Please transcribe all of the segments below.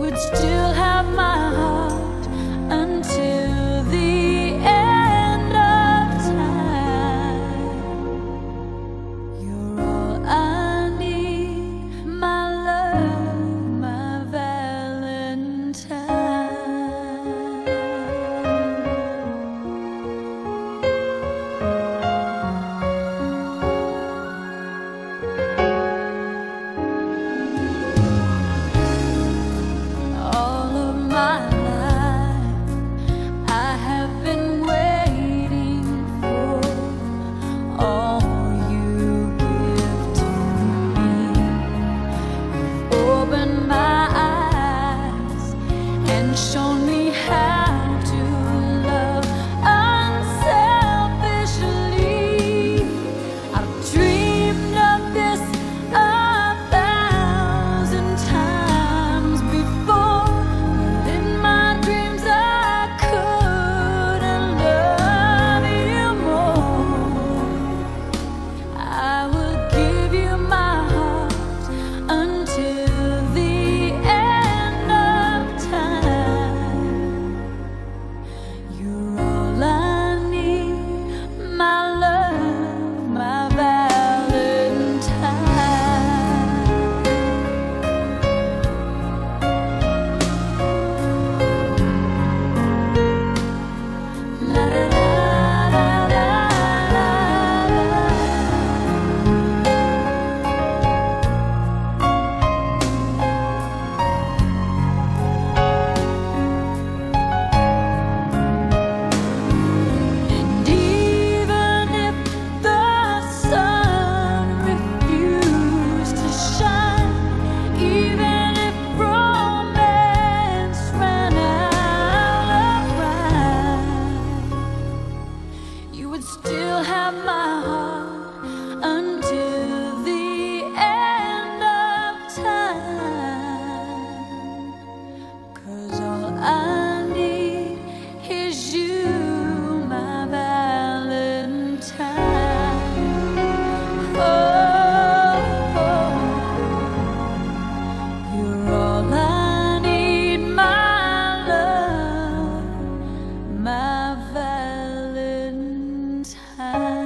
would still have my heart until the end of time. You're all I need, my love, my Valentine. Shown me how to love unselfishly. I've dreamed of this 1,000 times before, but in my dreams I couldn't love you more. I would give you my heart until the end of time. You're all I need, my love, my Valentine. La la la la la And even if the sun refused to shine, even if romance ran out of rhyme, you would still have my heart until the end of time. 'Cause all I need is you, my Valentine. Oh, you're all I need, my love, my Valentine.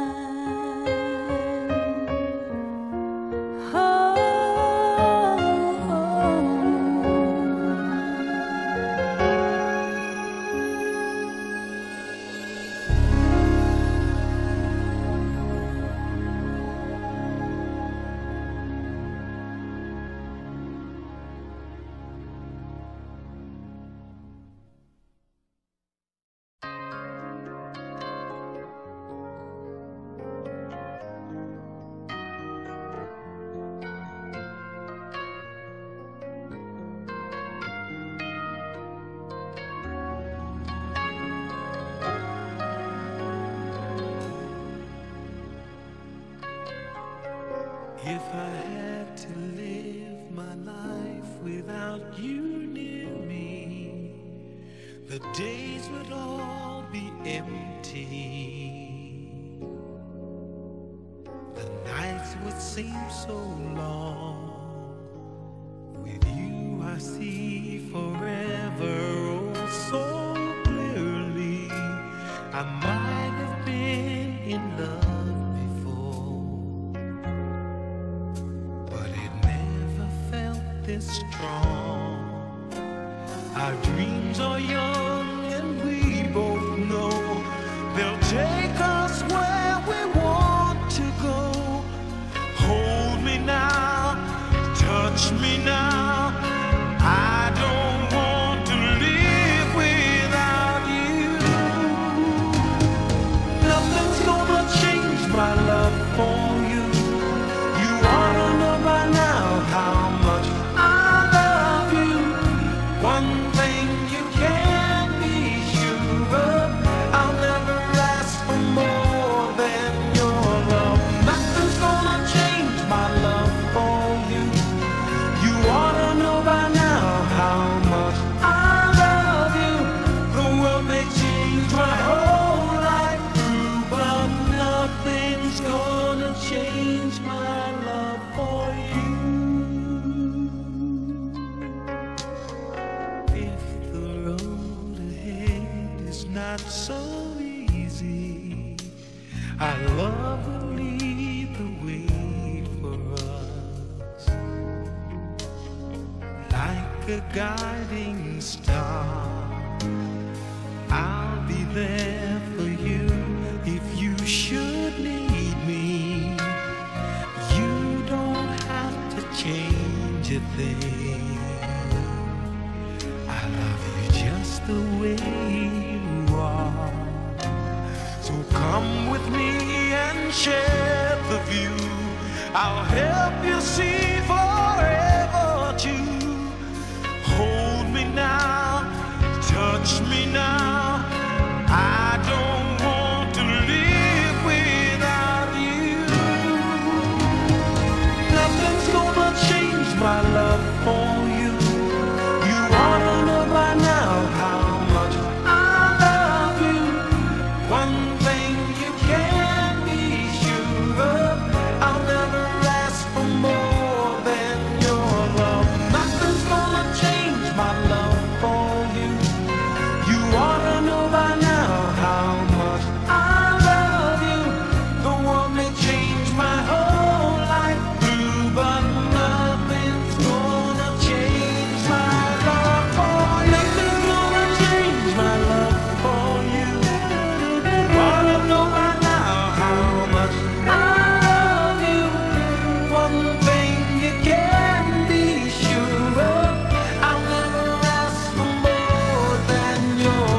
If I had to live my life without you near me, the days would all be empty. The nights would seem so long. With you I see forever, oh so clearly. I might have been in love before, but it never felt this strong. Our dreams are young and we both know they'll take us where we want to go. Hold me now, touch me now. I don't want to live without you. Nothing's gonna change my love for you. You ought to know by now how much I love you. One thing you can't not so easy. Our love will lead the way for us, like a guiding star. I'll be there for you if you should need me. You don't have to change a thing. I love you just the way you are. So come with me and share the view. I'll help you see forever too. Hold me now, touch me now. I don't want to live without you. Nothing's gonna change my love for you. You ought to know by now how much I love you. One thing you can be sure of, I'll never ask for more than your love. Nothing's gonna change my love for you. You ought to know by now how much I love you. The world may change my whole life through, but nothing's gonna change my love for you. Nothing's gonna change my love for you. You ought to know by now how much I love you. One thing you can be sure of, I'll never ask for more than your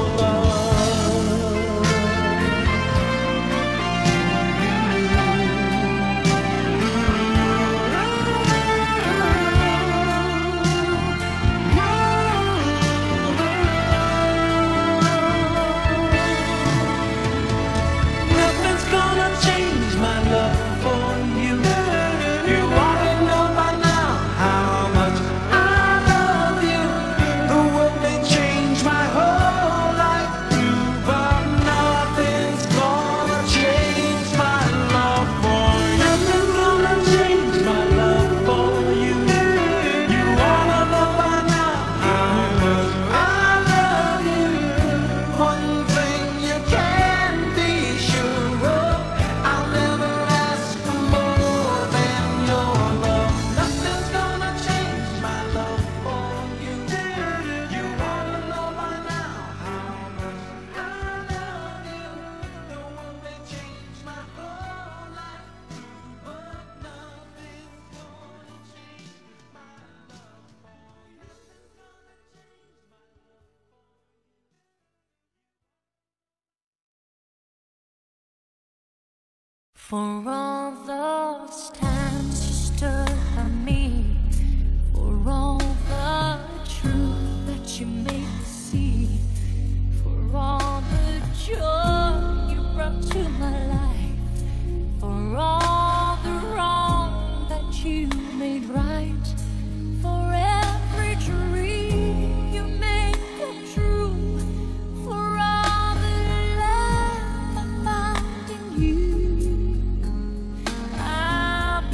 Nothing's gonna change my love for you. You ought to know by now how much I love you. The world may change my whole life through, but nothing's gonna change my love for you. Nothing's gonna change my love for you. You ought to know by now how much I love you. One thing you can be sure of, I'll never ask for more than your love. Nothing's gonna change my love for you. You ought to know by now how much I love you. The world may change my whole life through, but nothing's gonna change my love for you. For all those times you stood by me, for all the truth that you made me see, for all the joy you brought to my life, for all the wrong that you made right, for every dream you made come true, for all the love I found in you. I'll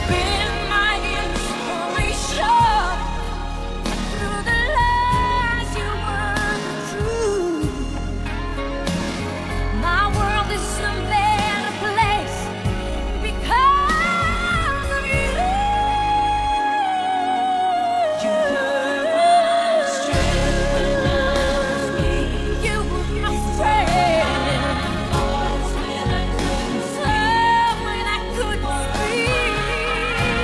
been my inspiration. Through the lies you weren't true. My world is a better place because of you. You were my strength when I was weak. You were my friend. Voice when I couldn't speak.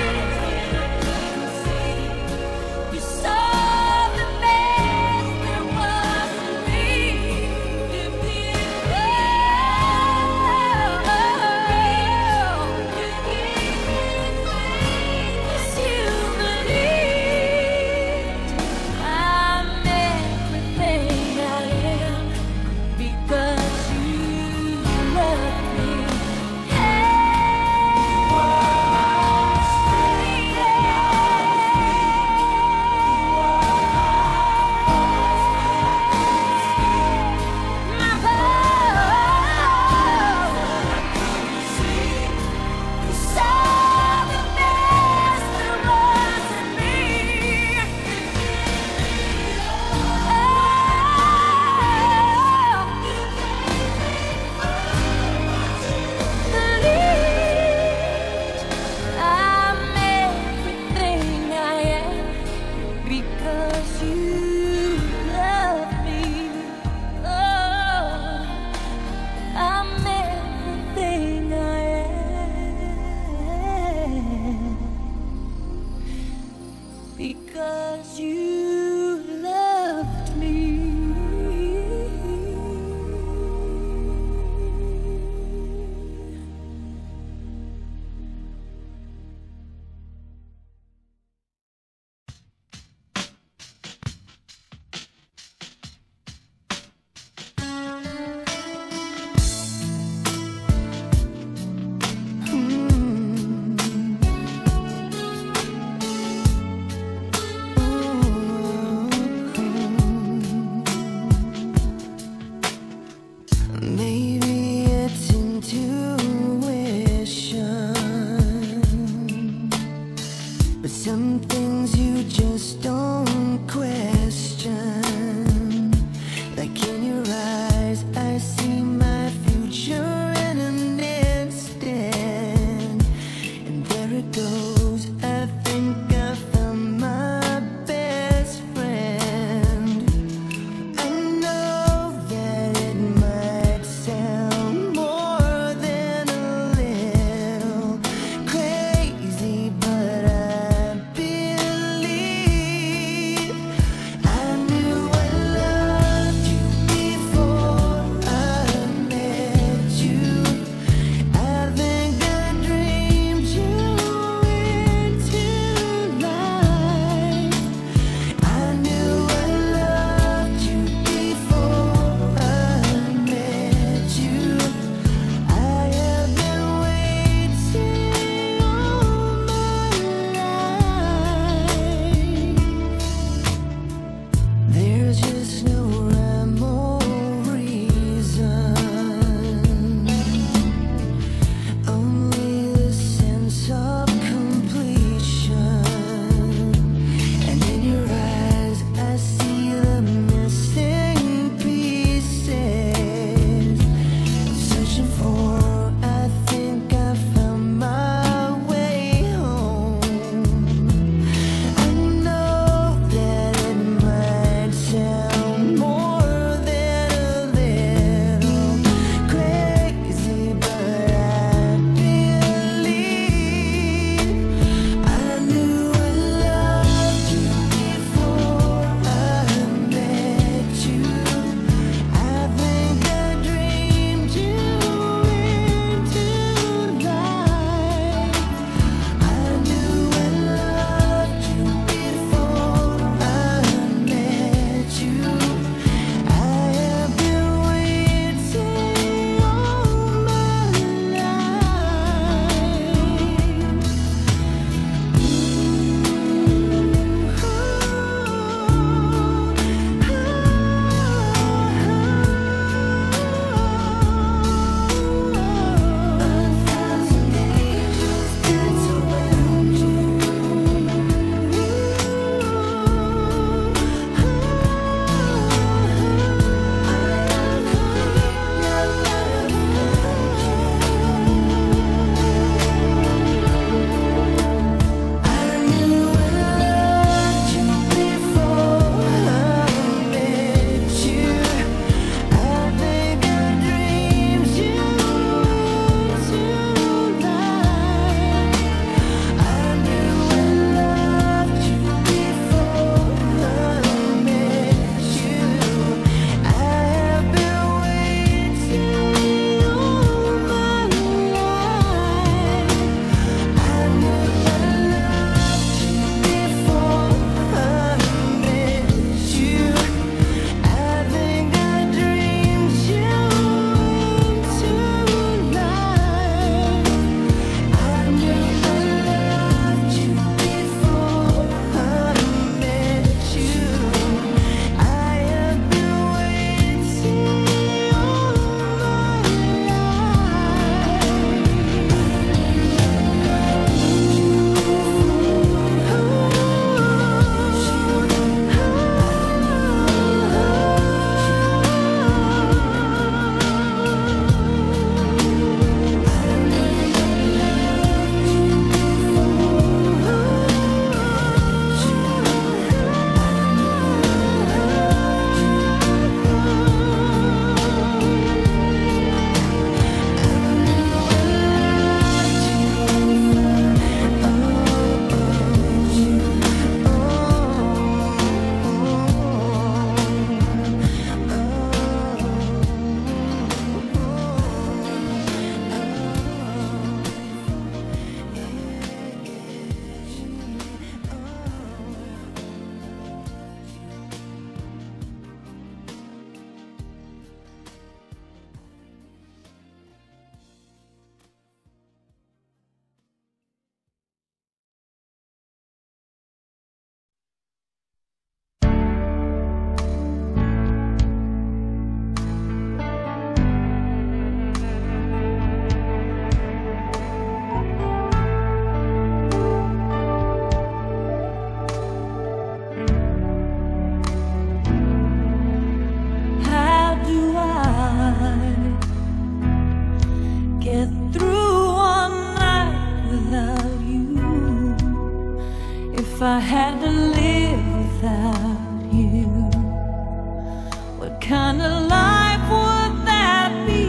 if I had to live without you? What kind of life would that be?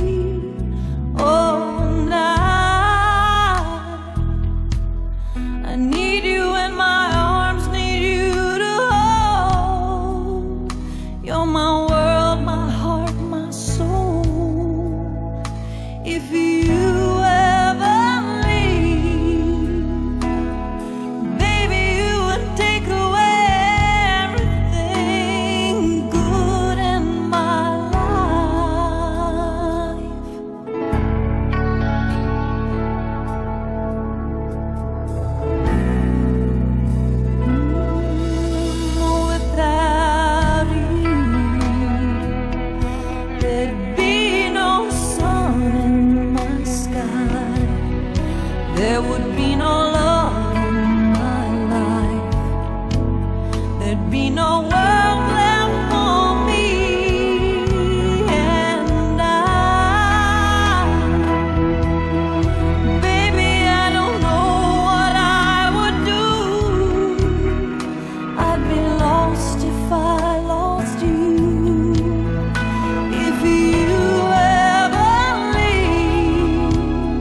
Oh, and I need you in my arms, need you to hold. You're my world, my heart, my soul. If you ever leave, baby, you would take away everything good in my life. Without you, there'd be no sun in my sky. There would be no love in my life. There'd be no world left for me. And baby, I don't know what I would do. I'd be lost if I lost you. If you ever leave,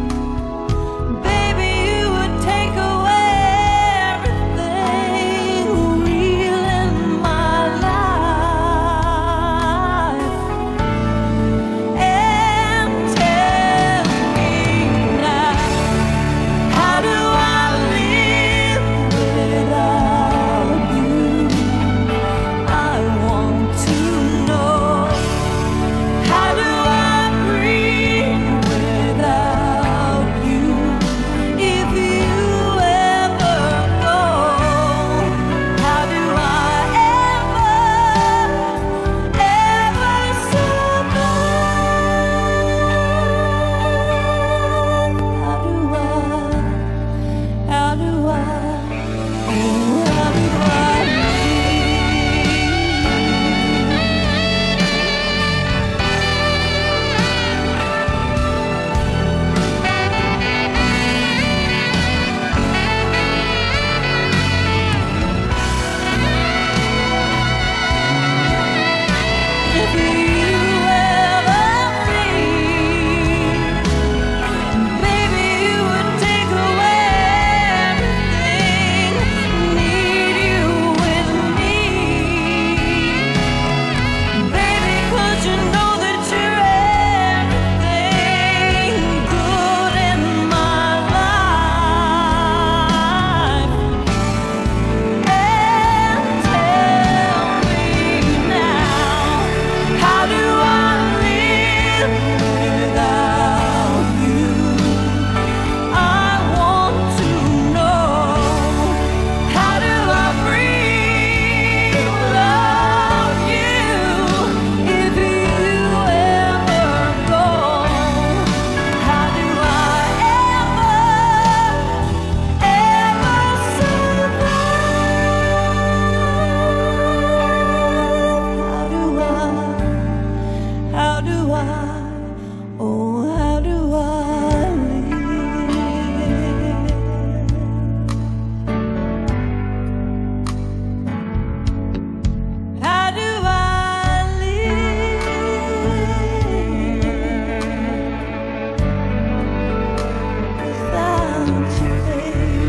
baby, you would take away everything real in my life. And tell me now, how do I live without you? I want to know, how do I breathe without you? If you ever go, how do I ever survive? How do I, oh, how do I if you ever leave, baby, you would take away everything. Need you with me, baby, 'cause you know that you're everything good in my life. And tell me now, how do I live without you? I want to know, how do I breathe without you? If you ever go, how do I ever survive? How do I, oh, how do I live? How do I live without you, baby?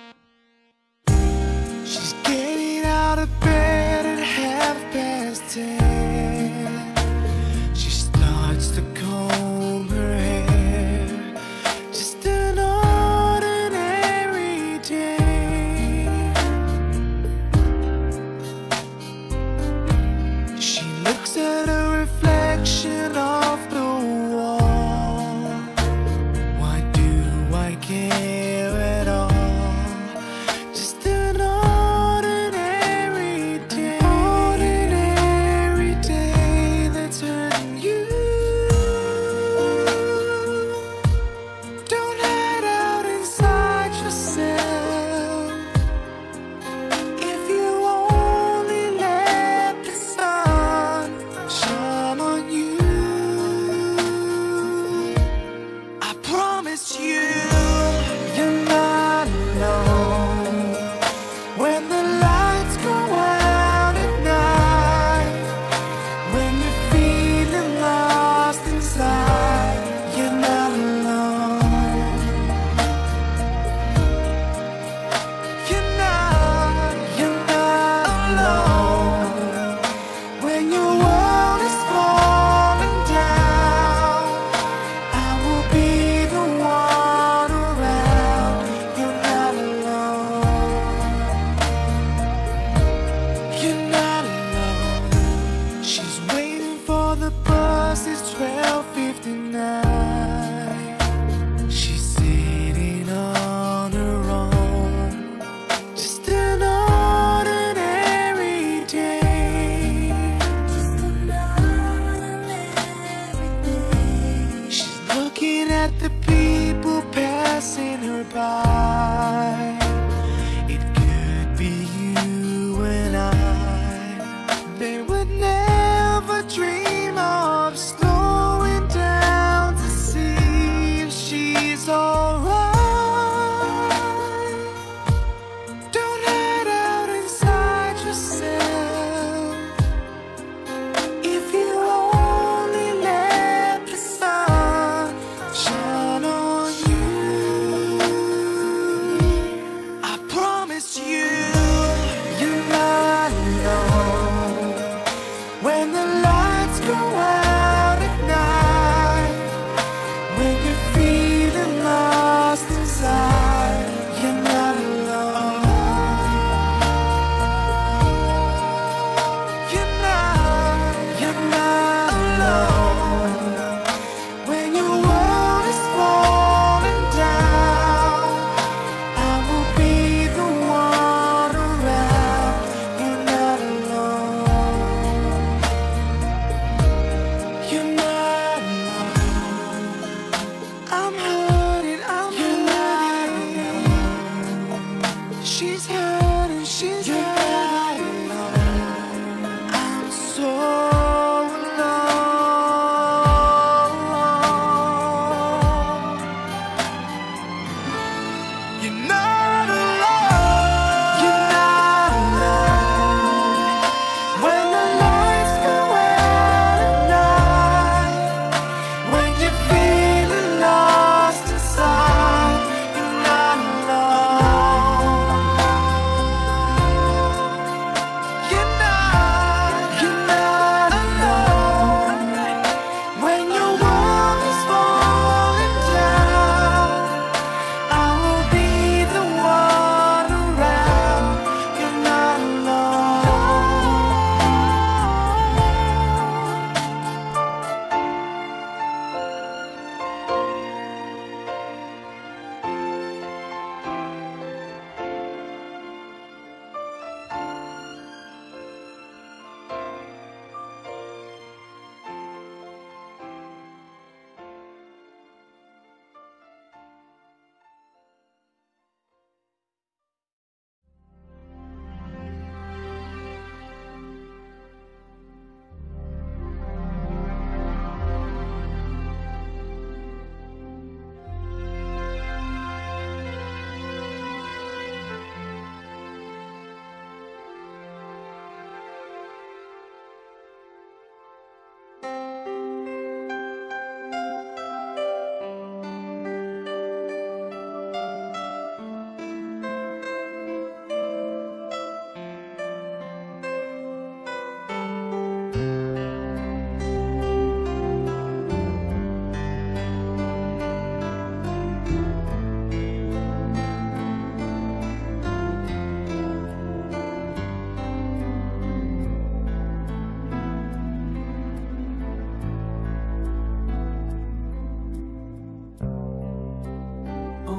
She's getting out of bed at 10:30.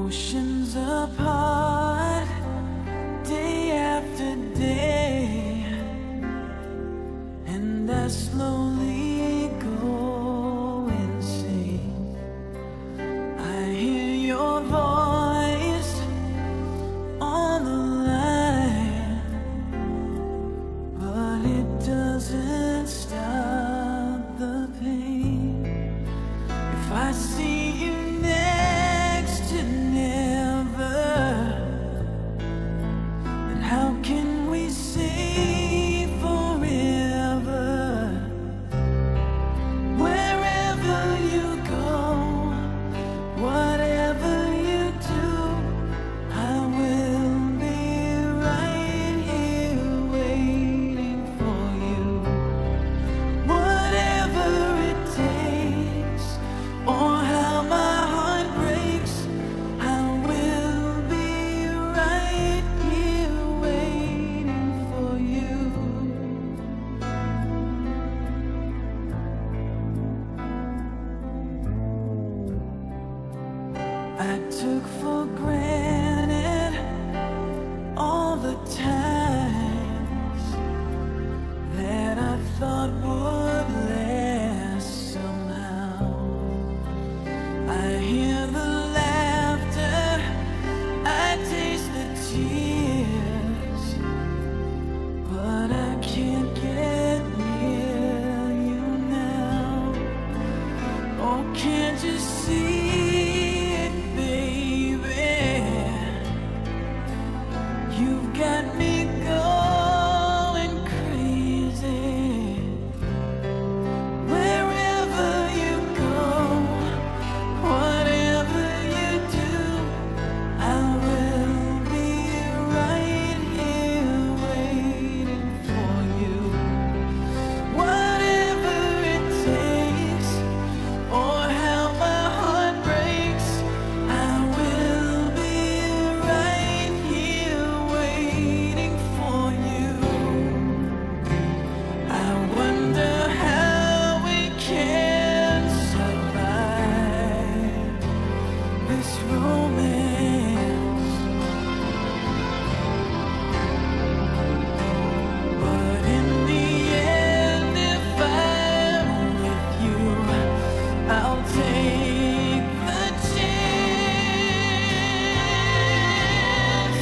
Oceans apart, day after day, and I slowly go insane. I hear your voice on the line, but it doesn't stop the pain. If I see you next to never, then how can we say forever? Wherever you go, whatever you do, I will be right here waiting for you. Whatever it takes, or how my heart breaks, I will be right here waiting for you. I took for granted all the times that I thought would last somehow. I hear the laughter, I taste the tears, but I can't get near you now. Oh, can't you see it, baby? You've got me going crazy. Wherever you go, whatever you do, I will be right here waiting for you. Whatever it takes, or how my heart breaks, I will be right here waiting for you. I wonder how we can survive this romance, but in the end, if I'm with you, I'll take the chance.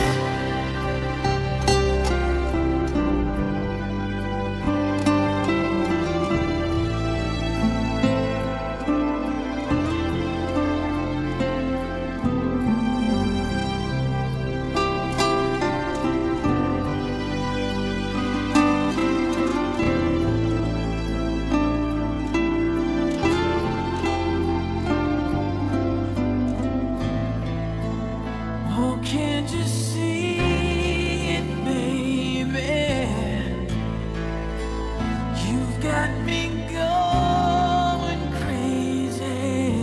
Oh, can't you see it, baby? You've got me going crazy.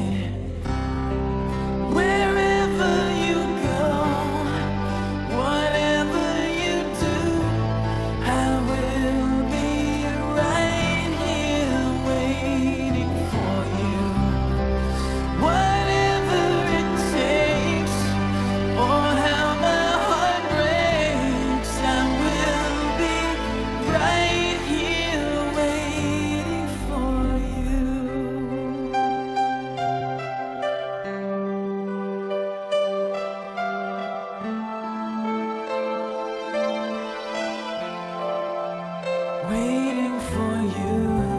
Wherever you go, whatever you do, I will be right here waiting for you. Whatever it takes, or how my heart breaks, I will be right here waiting for you. Waiting for you.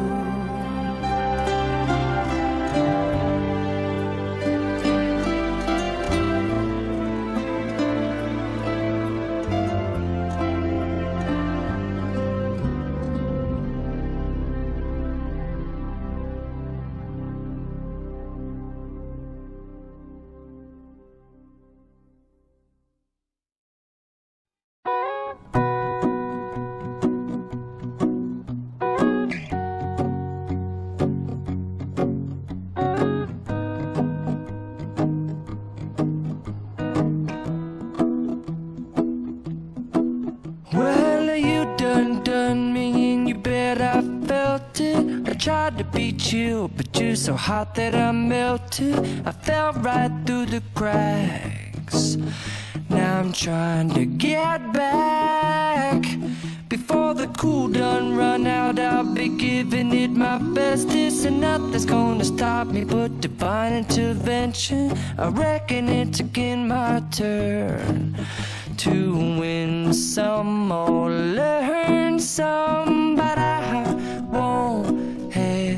tried to beat you, but you're so hot that I melted. I fell right through the cracks. tracks. Now I'm trying to get back. Before the cool done run out, I'll be giving it my bestest, and nothing's gonna stop me but divine intervention. I reckon it's again my turn to win some or learn some, but I won't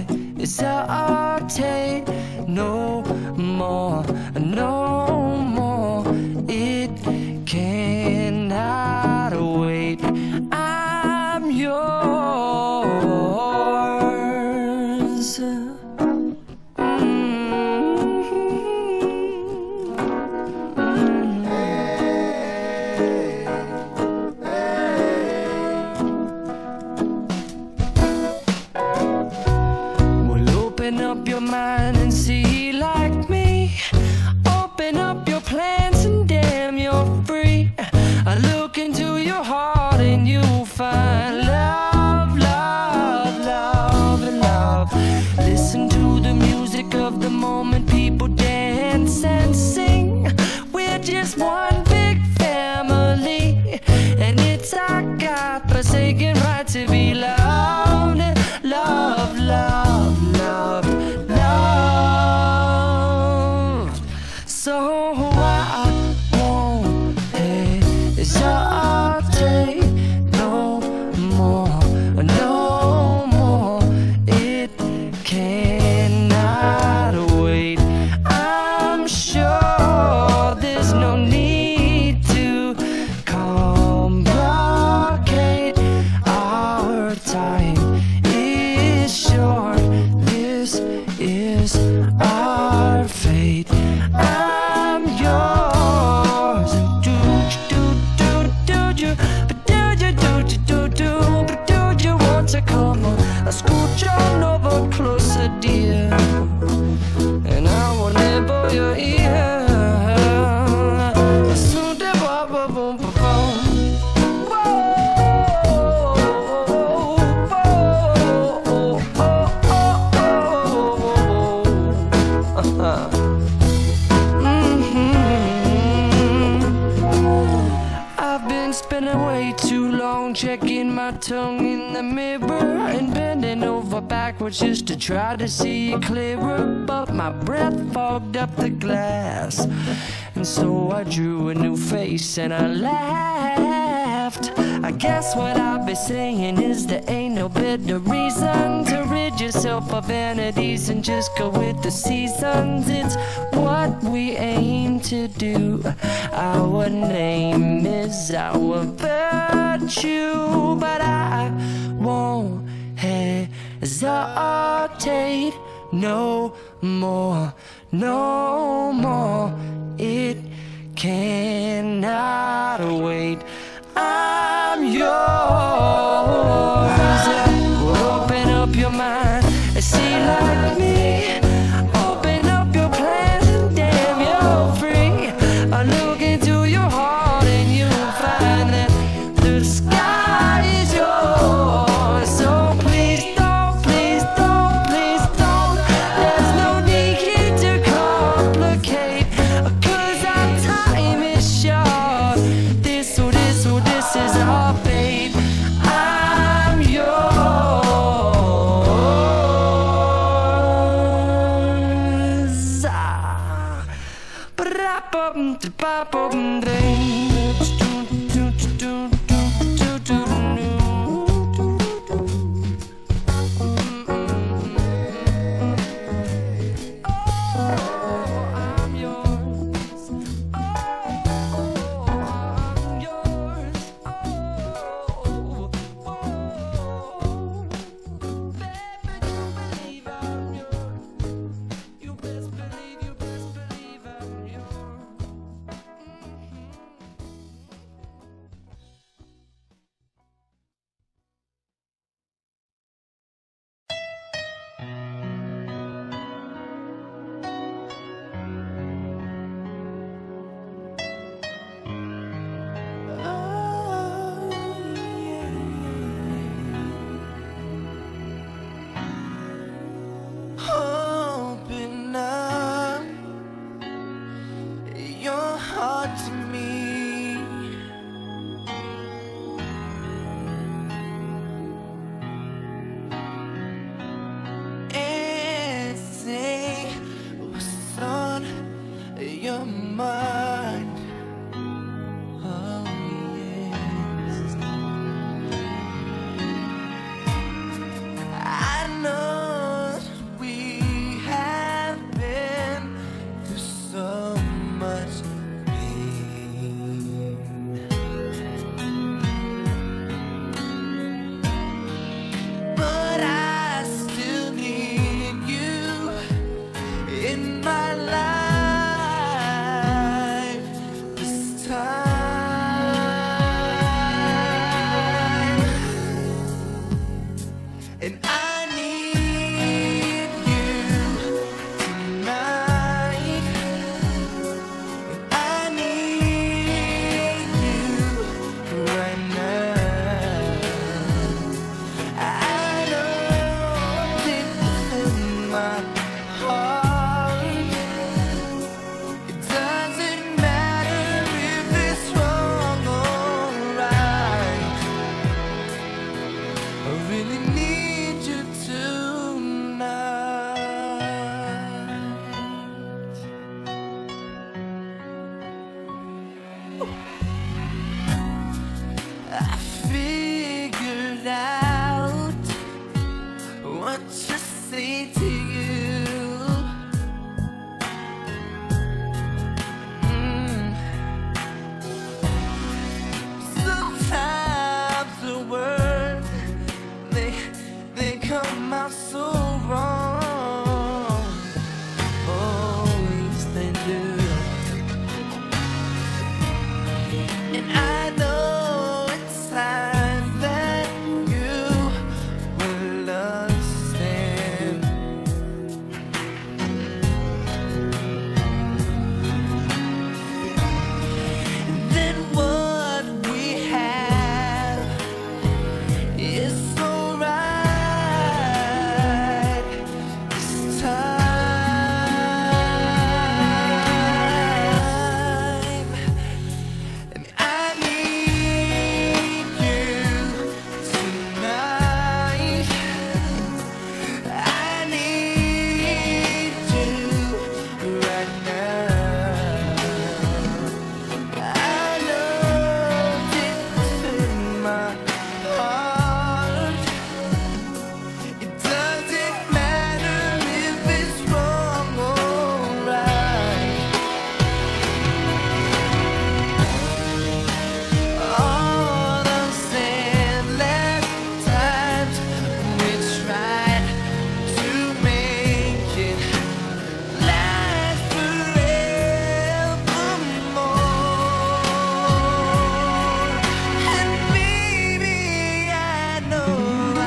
hesitate no more, no more. It cannot wait. I'm yours. Well, open up your mind and see like me. Open up your plans and damn, you're free. I look into your heart and you'll find love, love, love, and love. Listen to the music of the moment, people dance and sing. We're just one big family, and it's our God-forsaken right to be loved, love, love, love, love. So I won't hesitate no more, no more. It cannot wait. I'm sure there's no need to complicate. Our time is short. This is our fate. I'm yours. Do you, but do you want to come on? I'll scooch on over closer, dear, and I will nibble your ear. Soon to boom, boom, boom. I've been spending way too long checking my tongue in the mirror and bending over backwards just to try to see it clearer, but my breath fogged up the glass, and so I drew a new face and I laughed. I guess what I'll be saying is there ain't no better reason to rid yourself of vanities and just go with the seasons. It's what we aim to do. Our name is our virtue, but I won't hesitate no more, no more. It cannot wait. I'm yours. Open up your mind and see like me. Open up your plans and damn, you're free. I look into your heart and you'll find that the sky is yours. So please don't, please don't, please don't. There's no need here to complicate, 'cause our time is short. This is our fate. really need you tonight. I figured out what to say to you. Sometimes the words they come out so wrong. Oh, yes they do. And I know it's time that you will understand. And then what we have is so right this time. And I need you tonight. I need you right now. I know deep in my heart, it doesn't matter if it's wrong or right. All those endless times we tried to make it last forevermore. And maybe I know I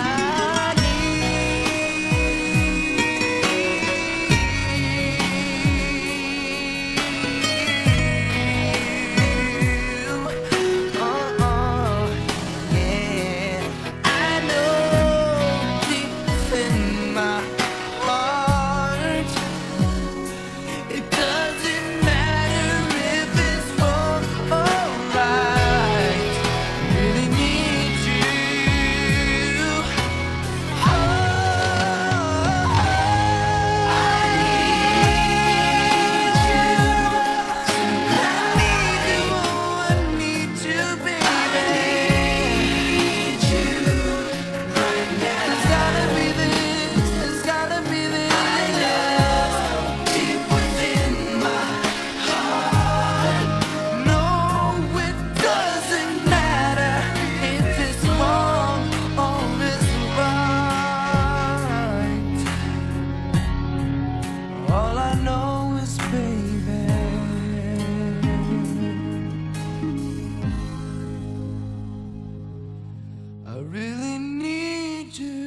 yeah. I know deep in my heart, it doesn't matter if it's wrong or right. Really need you. Oh, I need you, baby. It's gotta be this, it's gotta be this. Deep within my heart. No, it doesn't matter if it's wrong or it's right. All I know is, baby, I really need you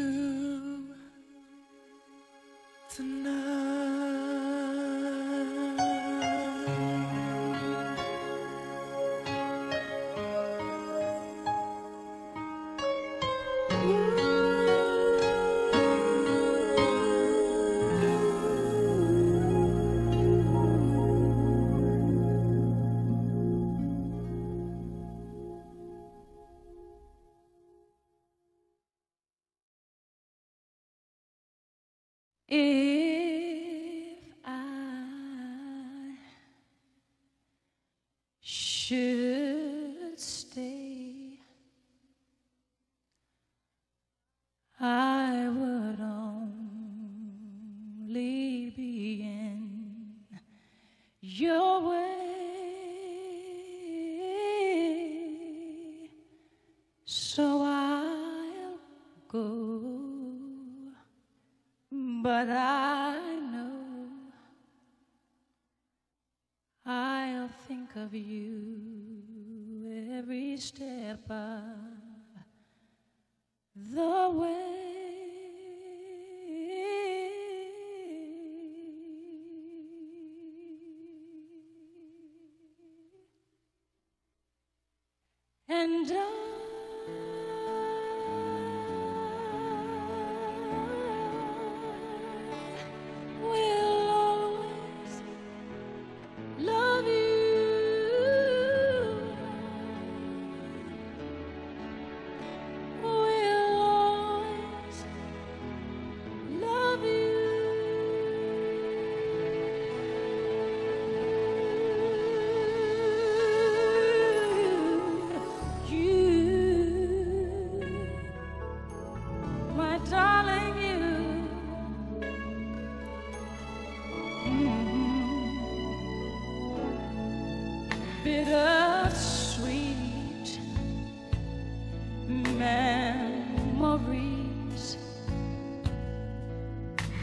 If I should stay, I would only be in your way, so I'll go. But I know I'll think of you every step of the way. And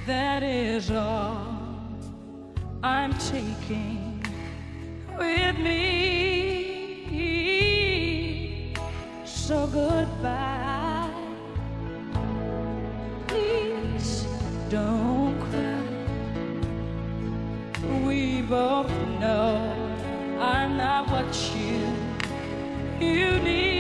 that is all I'm taking with me. So goodbye, please don't cry. We both know I'm not what you need.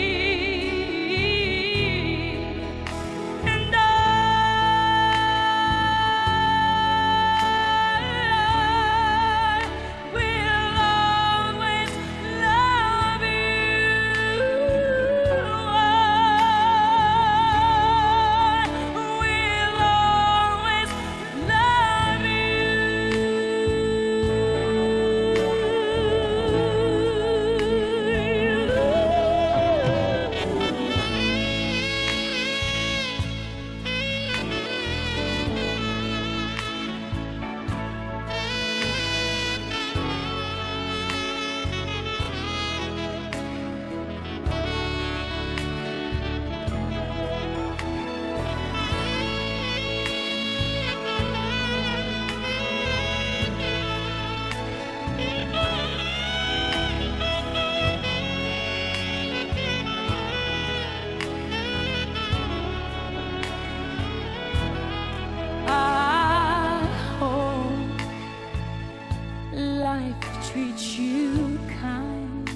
Treat you kind,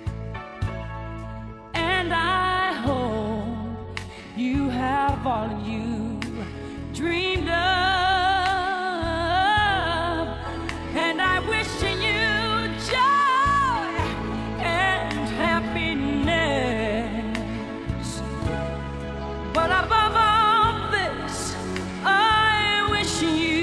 and I hope you have all you dreamed of, and I wish you joy and happiness, but above all this, I wish you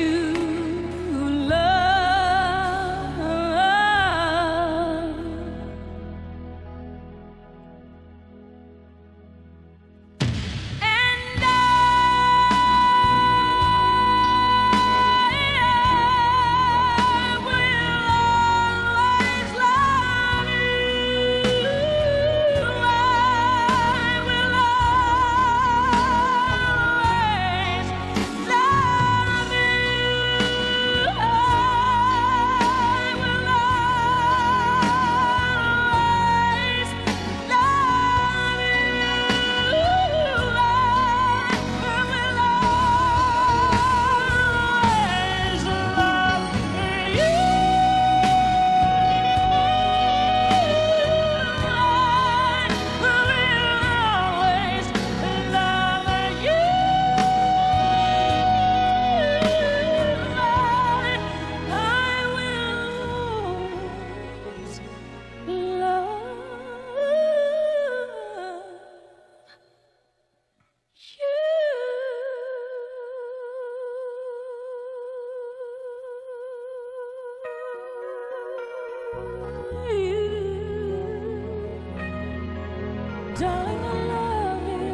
darling, I love you.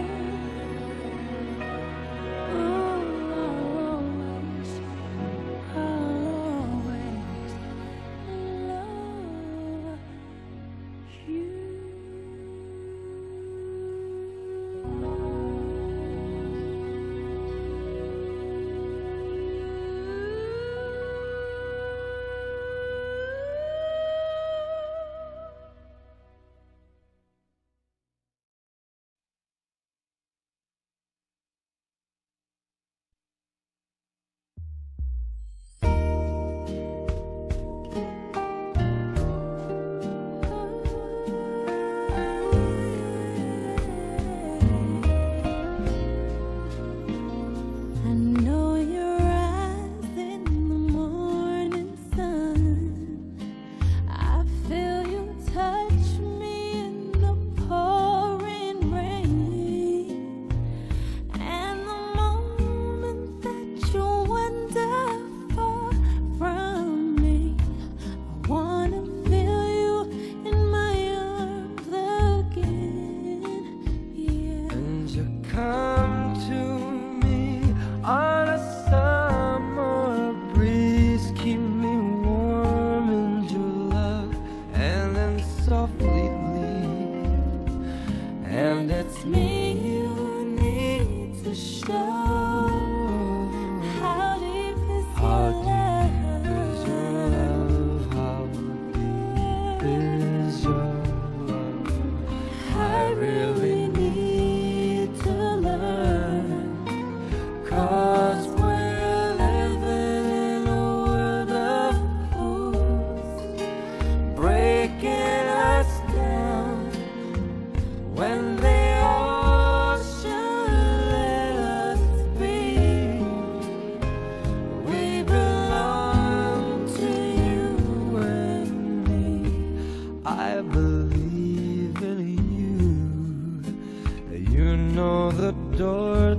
Always, always love you. me you need to show. How do you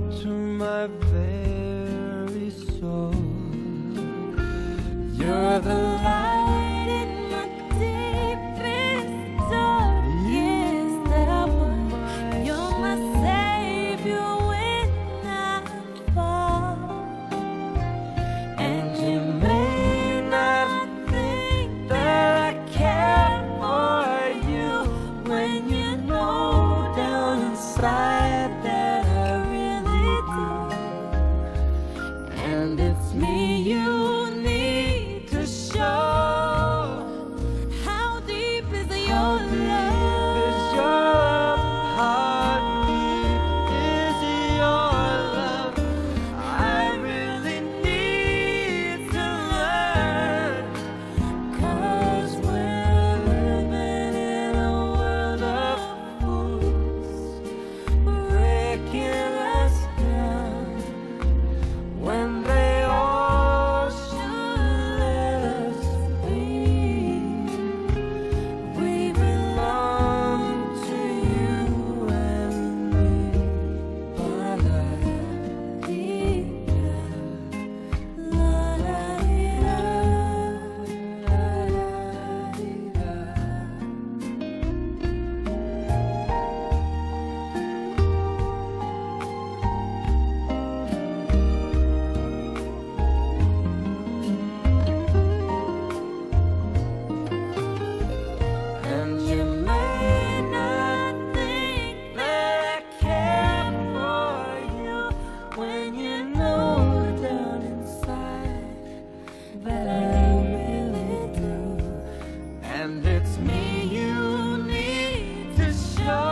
to my very soul. You're the light in my deepest, darkest hour. You're my savior when I fall. And you may not think that I care for you when you know down inside that I really do. And it's me you need to show. How deep is your love? Is your love? How deep is your love? I really need to learn. 'Cause we're living in a world of fools, breaking us down when they all should let us be. We belong to you and me. La-da-dee-da, la-da-dee-da, la-da-dee-da. And you may not think that I care for you when you know down inside that I really do. And it's me you need to show.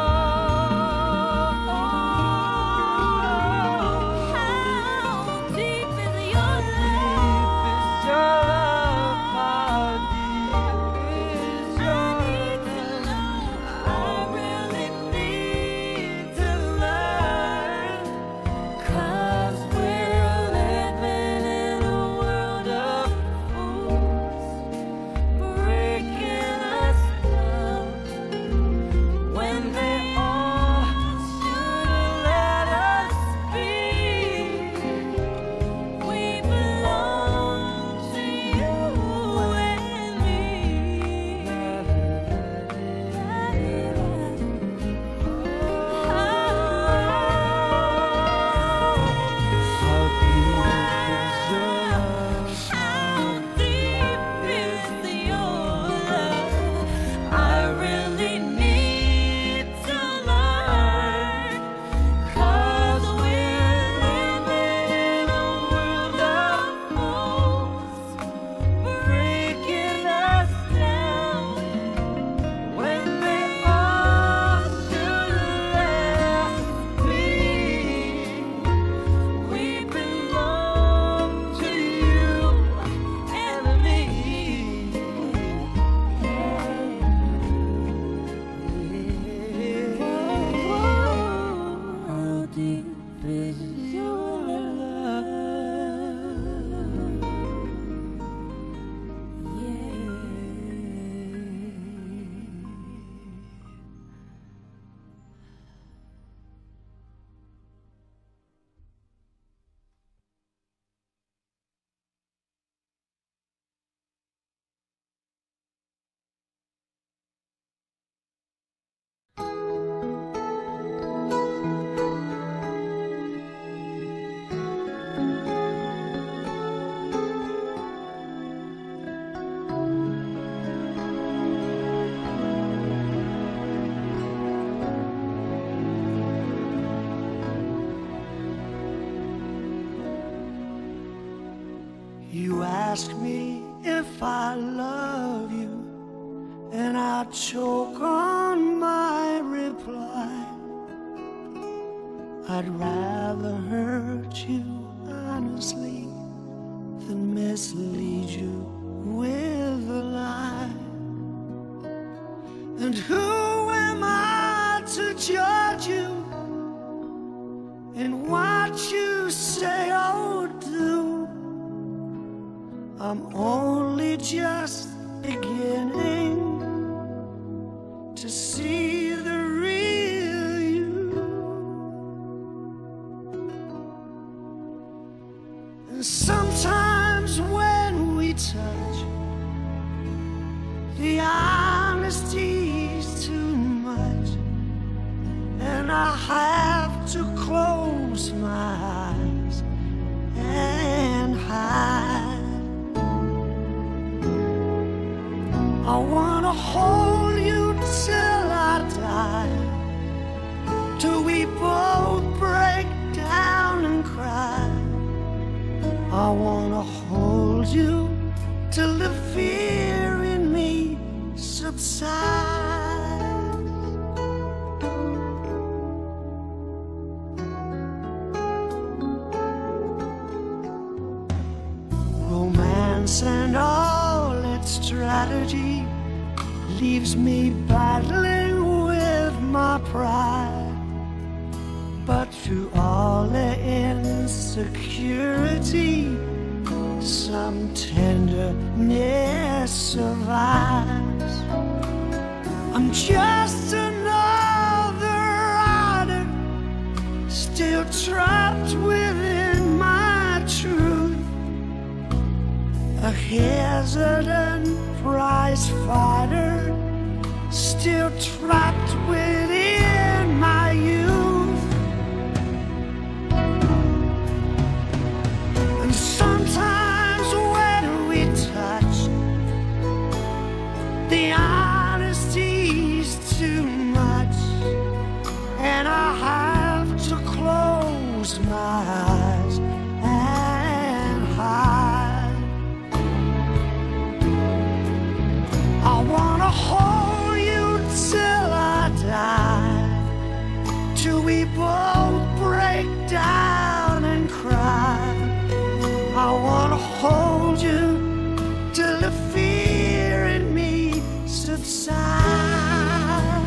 How deep is your love? How deep is your love? I really need to learn. 'Cause we're living in a world of fools, breaking us down when they all should let us be. We belong to you and me. How deep is your love? I really need to learn. 'Cause we're living in a world of fools, breaking us down when they all should let us be. We belong to you and me. How deep is your love? You ask me if I love you, and I choke on my reply. I'd rather hurt you honestly than mislead you with a lie. And who am I to judge you in what you say or do? I'm only just beginning to see the real you. Sometimes when we touch, the honesty's too much, and I have to close my eyes and hide. I wanna hold you till I die, till we both break down and cry. I wanna hold you till the fear in me subsides. Romance and all its strategy leaves me battling with my pride. But through all the insecurity, some tenderness survives. I'm just another rider, still trapped within my truth, a hesitant prize fighter, still trapped within my youth. Sometimes when we touch, the honesty's too much, and I have to close my eyes and hide. I wanna hold you till I die, till we both break down and cry. I wanna hold you till the fear in me subsides.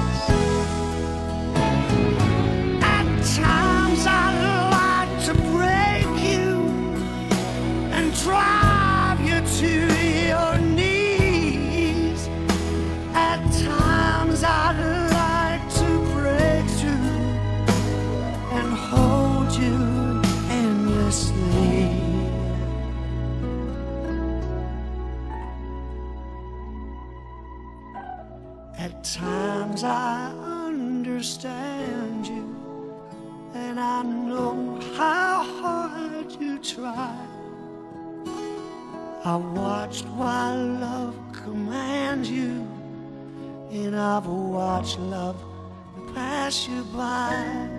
At times I'd like to break you and drive you to your knees. At times I'd like to break through and hold you endlessly. At times I understand you, and I know how hard you try. I watched while love commands you, and I've watched love pass you by.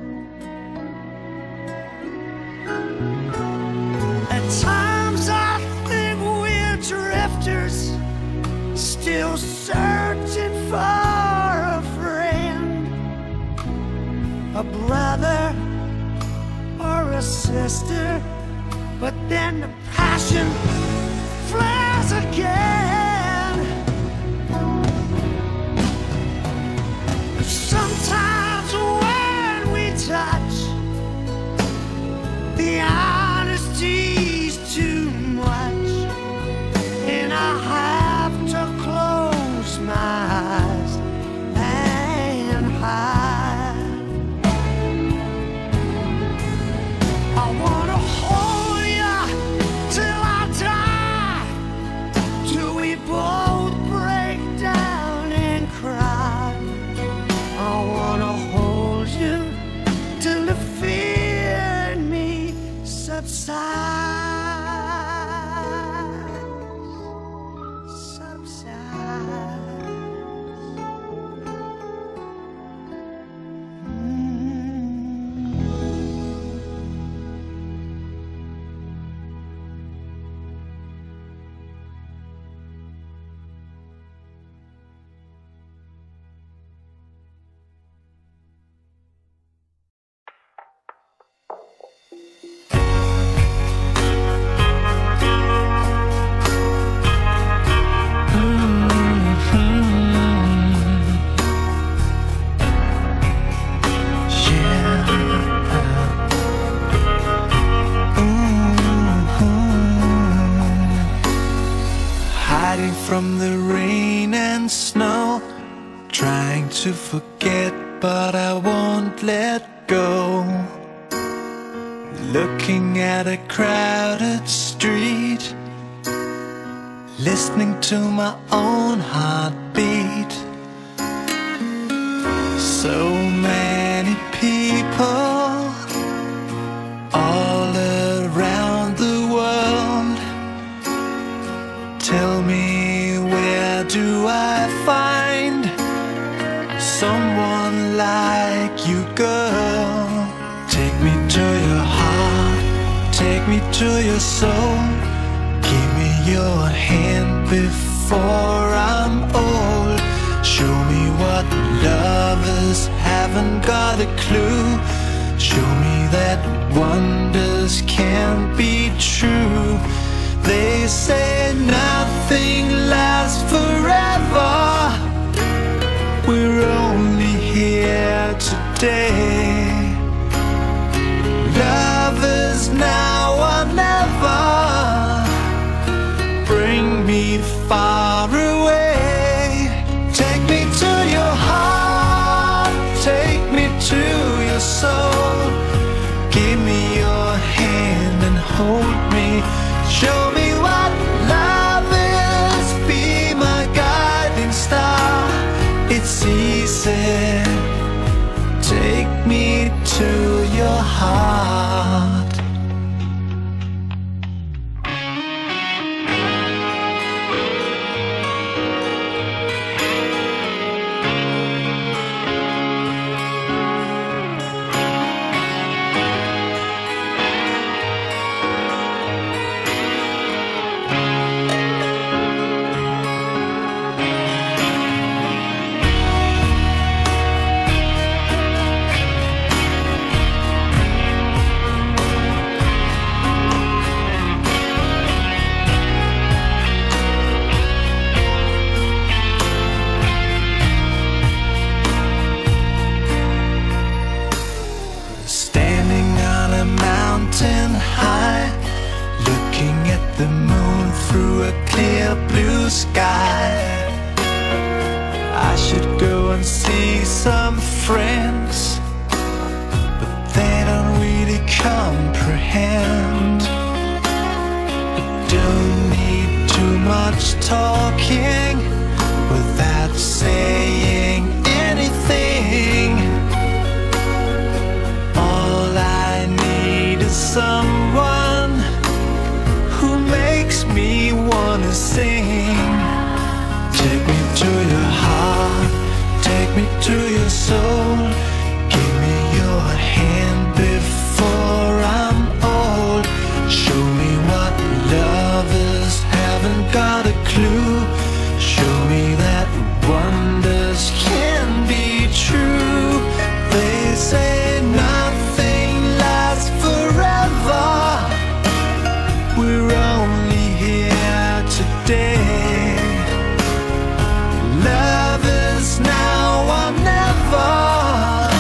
At times I think we're drifters, still searching for a friend, a brother or a sister, but then the passion flares again. Sometimes when we touch, the honesty's too much, and I have to close my eyes and hide. I wanna hold you till I die, till we both break down and cry. I wanna hold you till the fear in me subsides. From the rain and snow, trying to forget, but I won't let go. looking at a crowded street, listening to my own heartbeat. So many people all around the world. Tell me, where do I find someone like you, girl? Take me to your heart, take me to your soul. Give me your hand before I'm old. Show me what lovers haven't got a clue. Show me that wonders can't be true. They say nothing lasts forever. We're only here today. Love is now or never. Bring me far away. Take me to your heart, take me to your soul. Give me your hand and hold me. Show me what love is, be my guiding star. It's easy, take me to your heart. High, looking at the moon through a clear blue sky. I should go and see some friends, but they don't really comprehend. I don't need too much talking without saying anything. All I need is someone who makes me wanna sing. Take me to your heart, take me to your soul. Give me your hand before I'm old. Show me what lovers haven't got a clue. Show me that wonders can be true. They say nothing lasts forever. We're only here today. Love is now or never.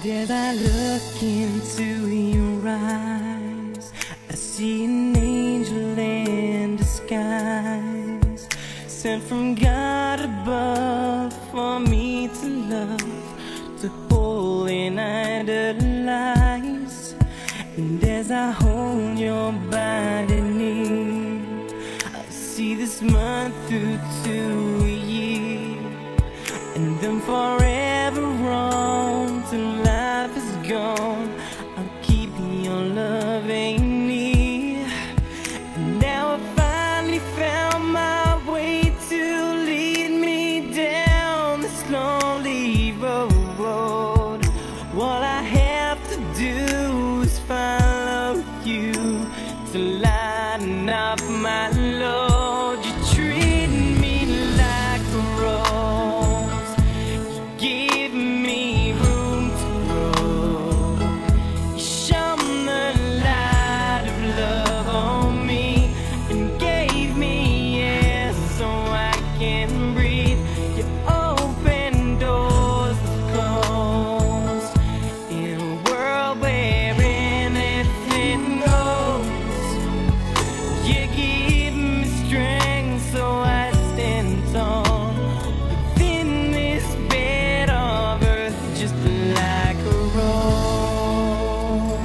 As I look into your eyes, I see an angel in disguise, sent from God above for me to love, to hold and idolize. And as I hold your body near, I see this month through to a year, and then forever on till life is gone. I'll keep your loving near. And now I finally found my way to lead me down this lonely road. All I have to do is follow you to lighten up my load. You treat me like a rose, you give me room to grow, you shone the light of love on me and gave me air so I can breathe. You open doors that close in a world where anything goes. You give me strength so I stand tall within this bed of earth, just like a rose.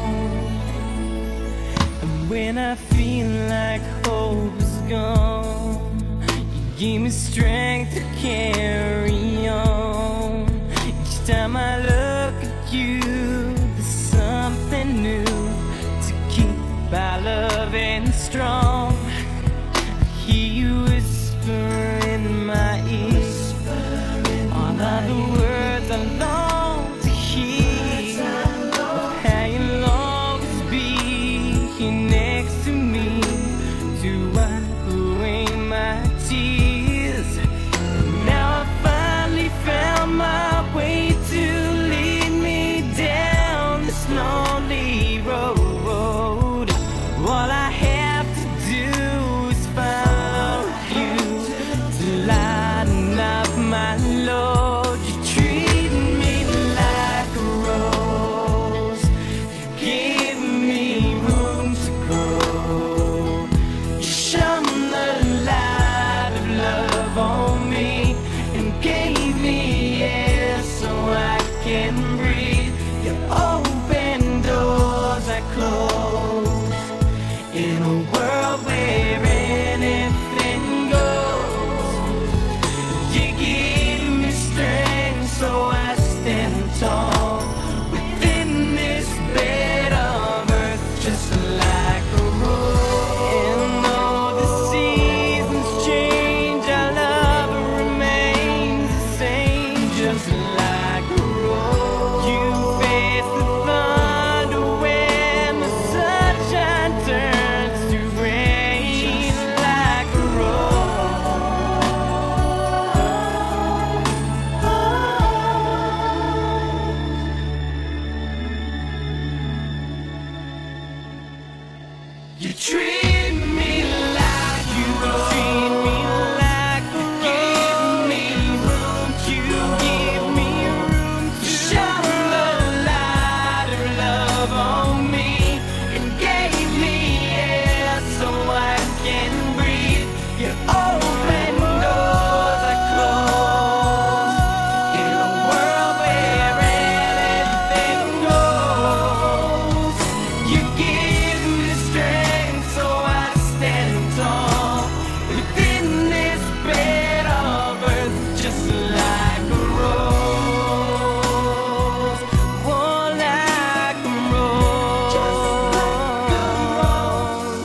And when I feel like hope is gone, you give me strength to carry on. Each time I look at you, there's something new to keep our loving strong. I hear you whisper in my ear all of the words I long to hear, of how you'll always be here next to me to wipe away my tears. Now I finally found my way to lead me down this lonely road. All I have to do is follow you to lighten up my load. You treat me like a rose, you give me room to grow, you shone the light of love on me and gave me air so I can breathe. You open doors I close in a world where anything goes. You give me strength so I stand tall within this bed of earth, just like a rose. And though the seasons change, our love remains the same, just like a rose. You face the thunder when the sunshine turns to rain, like a rose. You treat me like you treat me like a rose. You give me room to shine the light of love on me and gave me air so I can breathe. You open doors I close in a world where anything goes. You give me strength so I stand tall within this bed of earth, just like a rose. Oh, like a rose, just like a rose.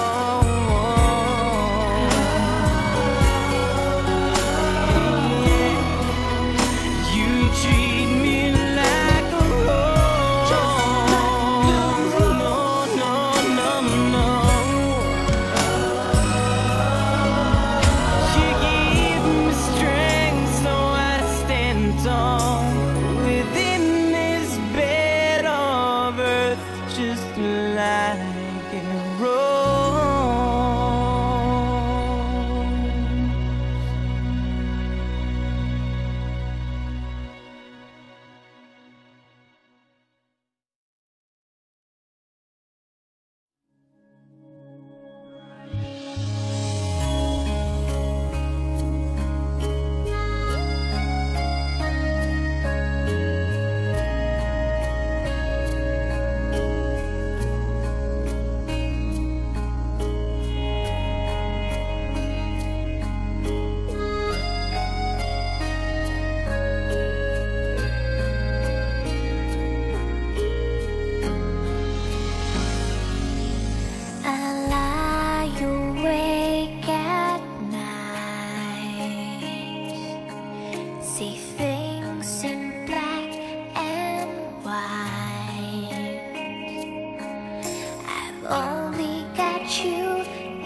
You treat me like a rose, no, no, no, no. You give me strength so I stand tall within this bed of earth, just like a rose. only got you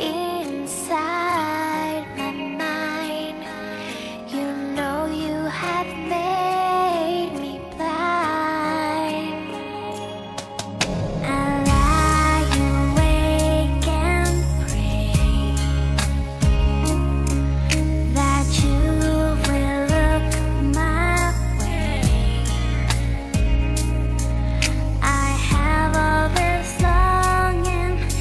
inside my mind. You know you have made me blind. I lie awake and pray that you will look my way. I have all this longing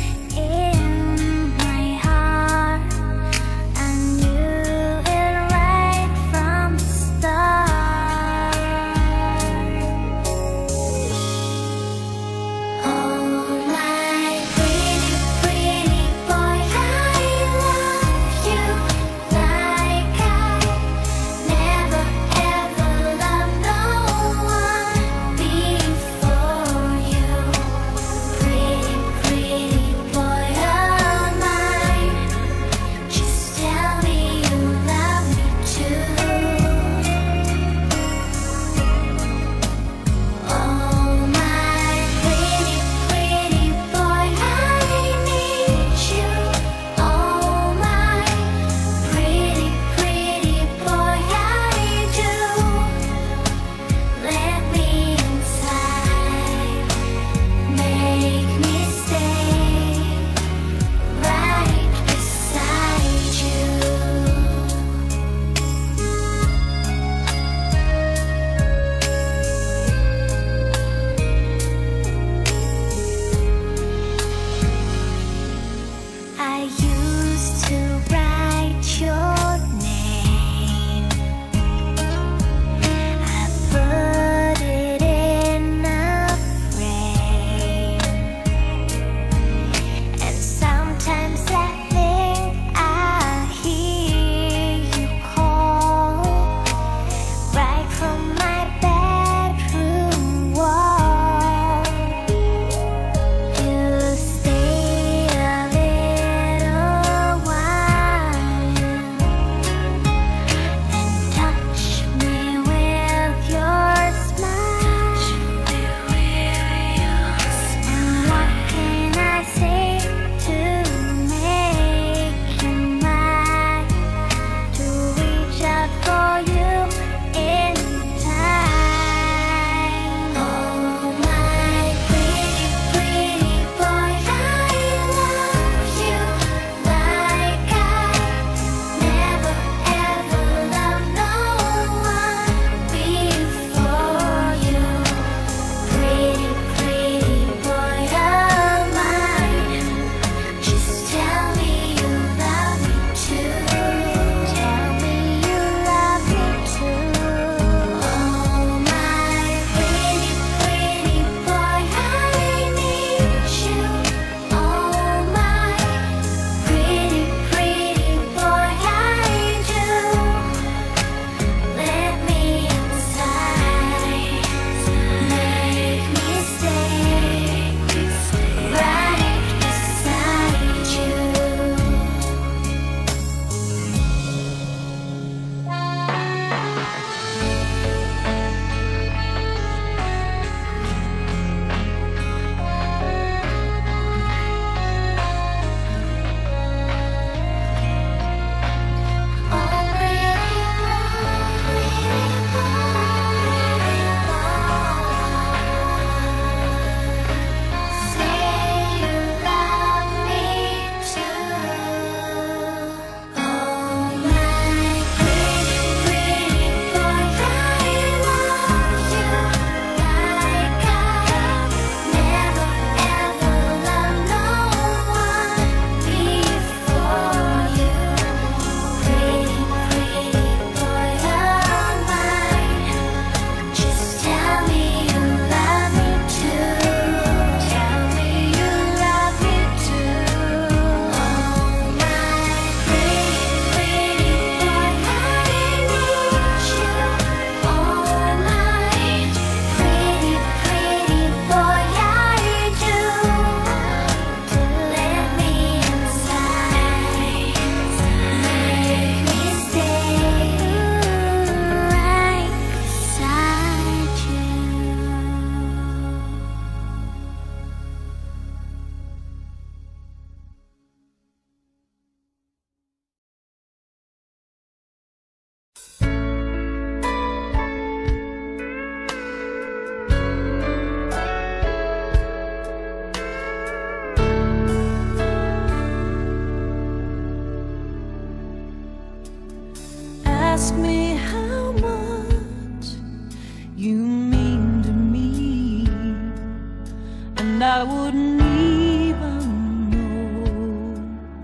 Ask me how much you mean to me, and I wouldn't even know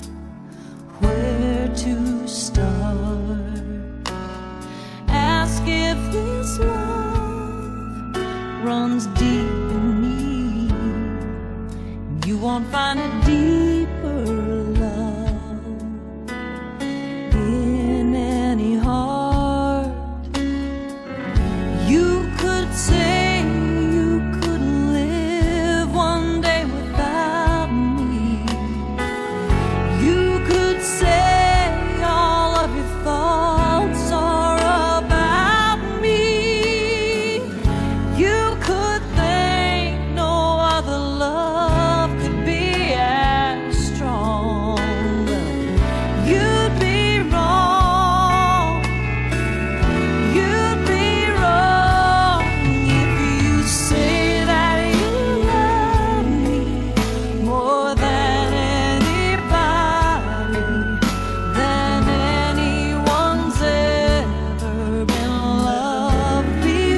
where to start. Ask if this love runs deep in me, you won't find a deeper love in any heart. You could say you couldn't live one day without me. You could say all of your thoughts are about me. You could think no other love could be as strong. You'd be wrong. You'd be wrong if you say that you love me more than anybody, than anyone's ever been loved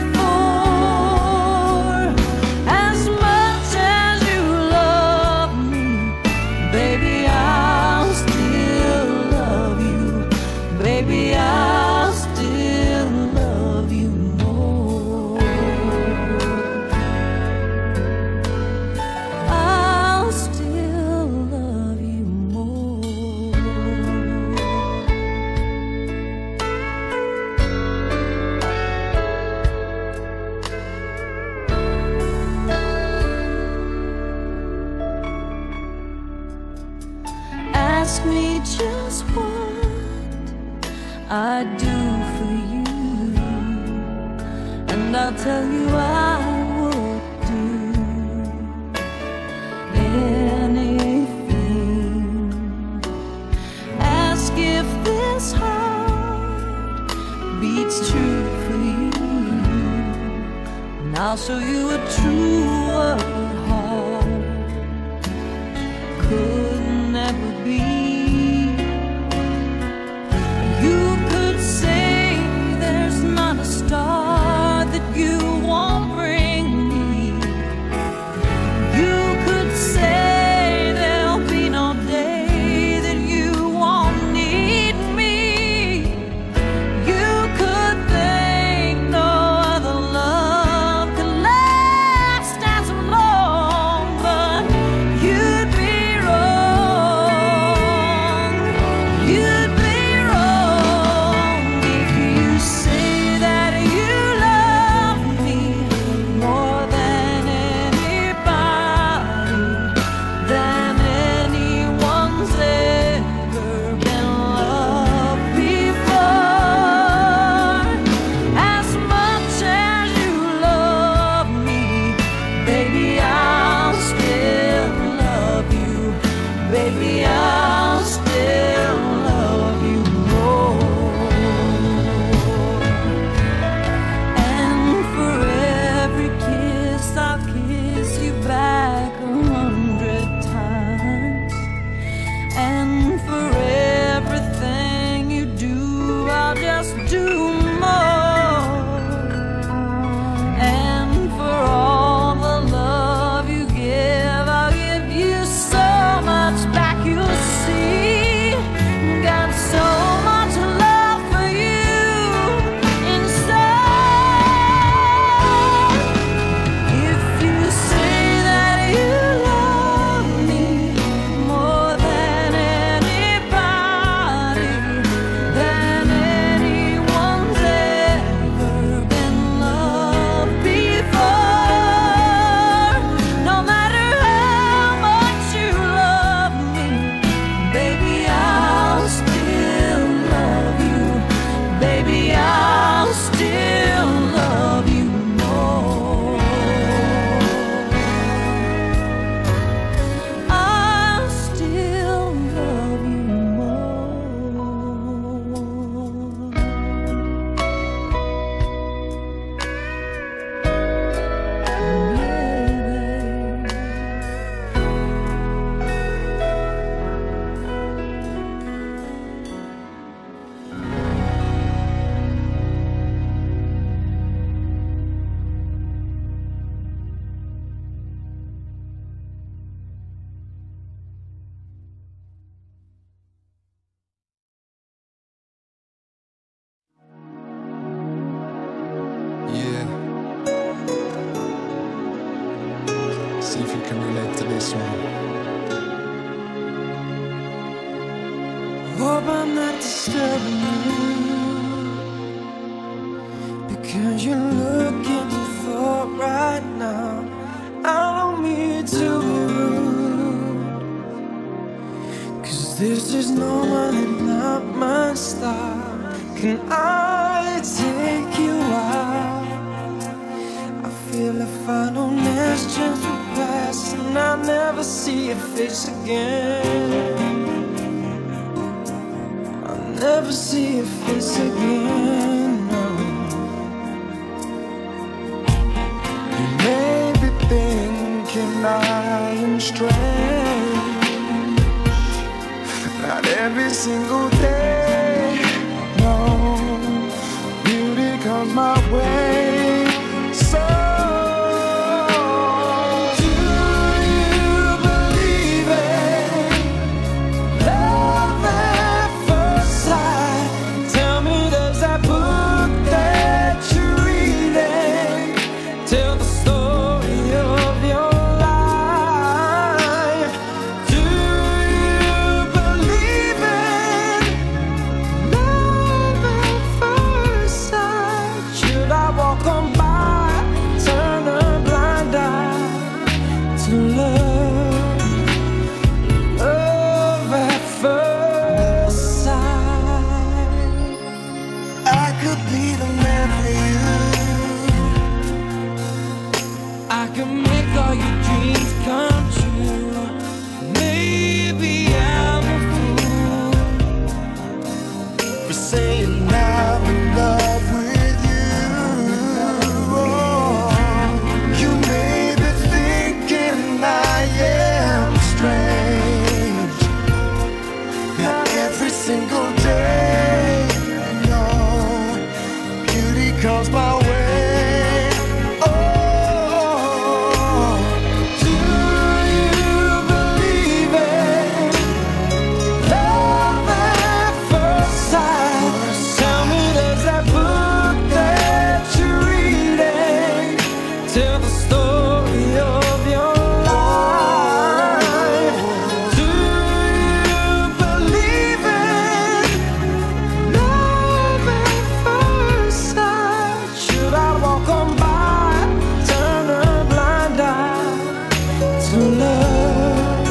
before. As much as you love me, baby, I'll still love you. Baby, I'll still love you more. I'll still love you more. Ask me just what I do for you, and I'll tell you I would do anything. Ask if this heart beats true for you, and I'll show you a truer heart could never be. You could say there's not a star that you won't bring me. You could say there'll be no day that you won't need me. You could think no other love could last song. Hope I'm not disturbing you, because you're looking for right now. I don't mean to be rude, 'cause this is normally not my style. Can I take you out? I feel if I don't ask, chance will pass, and I'll never see your face again. I'll never see your face again, no. You may be thinking I am strange, not every single day, no. Beauty comes my way. So do you believe it? Love at first sight. Tell me, does that book that you're reading tell the story of your life? Do you believe in love at first sight? Should I walk on by, turn a blind eye to love, love at first sight? I could be the man for you. I could make all your dreams come true. Maybe I'm a fool for saying I'm in love with you. Oh, you may be thinking I am strange, not every single day, no. Beauty comes my way. Oh, do you believe it? Love at first sight. Tell me, does that book that you're reading tell the story of your life? Do you believe in love at first sight? Should I walk on by, turn a blind eye to love,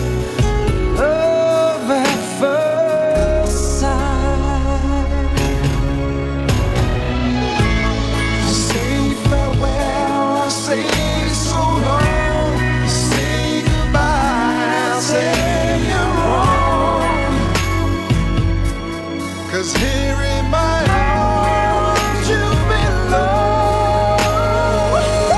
love at first sight? Say farewell, I say so long. Say goodbye, I say you're wrong. 'Cause here in my arms you belong.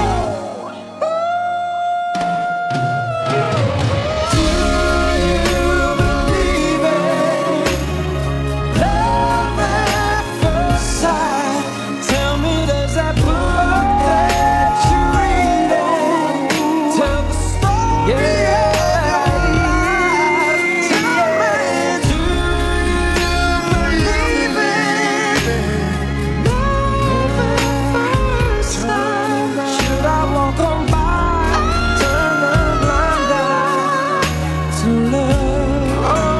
Do you believe it? Love at first sight. Tell me, does that book that you're reading tell the story of your life? Tell me, do you believe it? Love at first sight. Should I walk on by, turn a blind eye to love,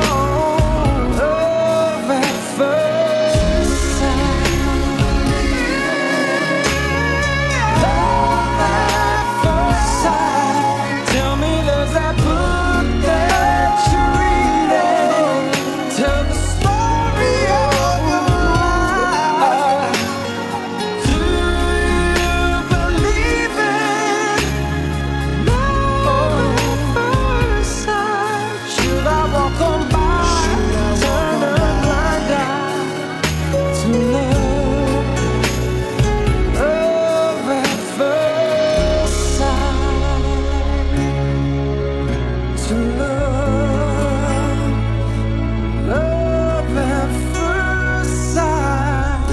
love at first sight? Love at first sight. Tell me, does that book that you're reading tell the story of your life? Do you believe in love at first sight? Should I walk on by, turn a blind eye to love, love at first sight? To love, love at first sight.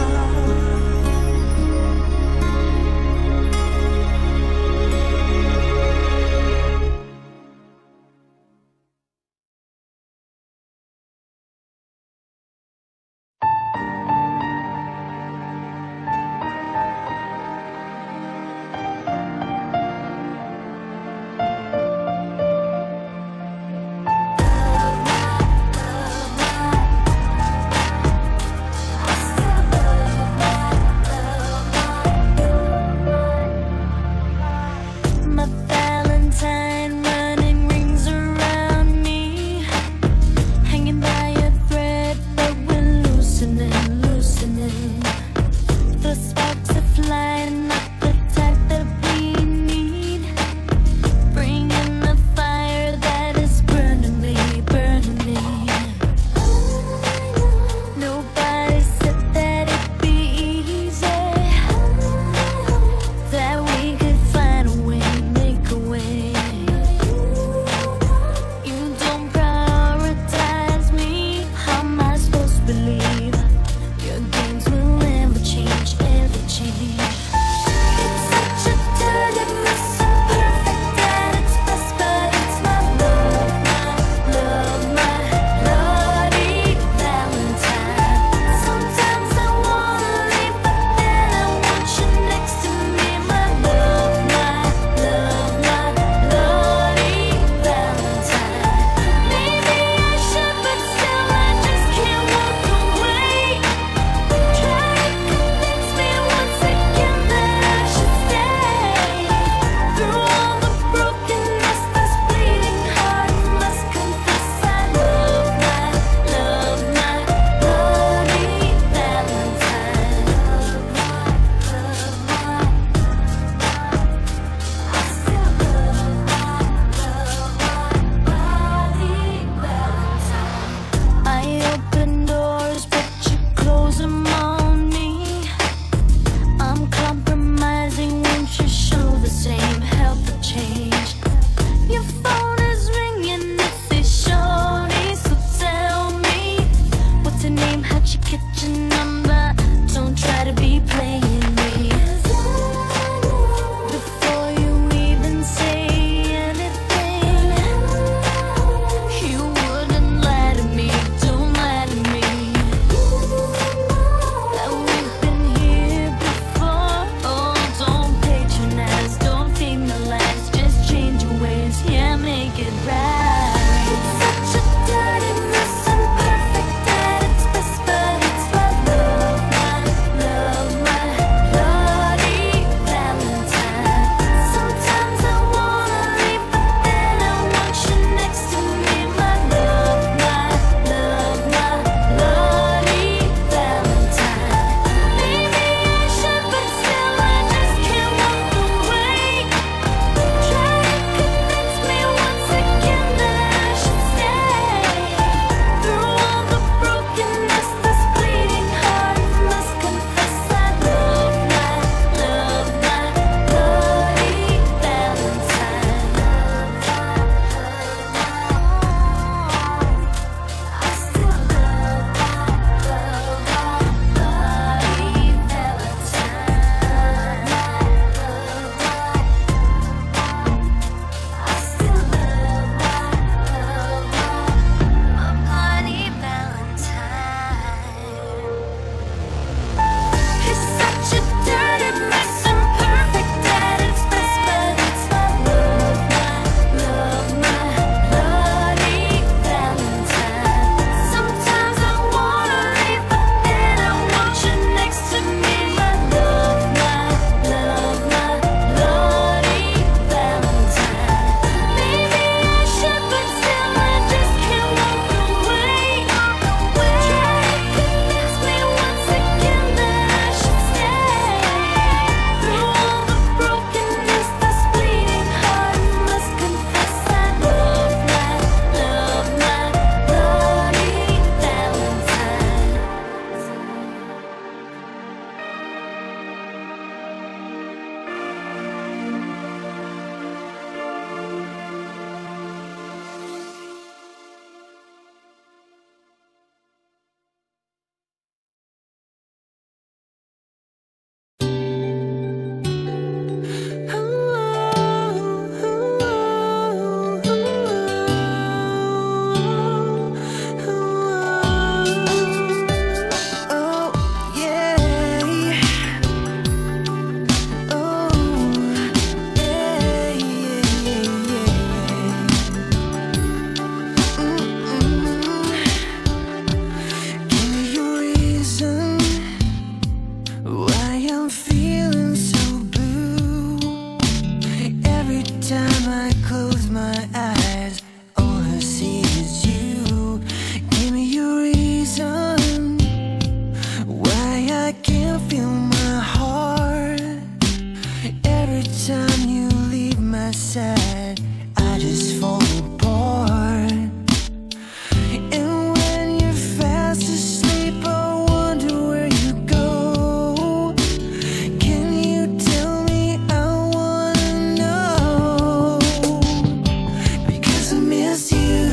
eyes, all I see is you. Give me your reason why I can't feel my heart. Every time you leave my side, I just fall apart. And when you're fast asleep, I wonder where you go. Can you tell me? I wanna know. Because I miss you,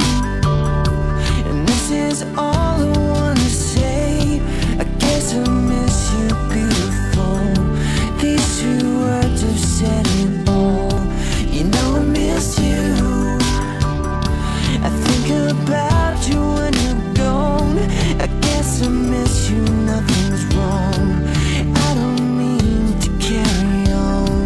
and this is all I wanna say. I guess I miss you, beautiful. These two words have said it all. You know I miss you. I think about you when you're gone. I guess I miss you, nothing's wrong. I don't mean to carry on.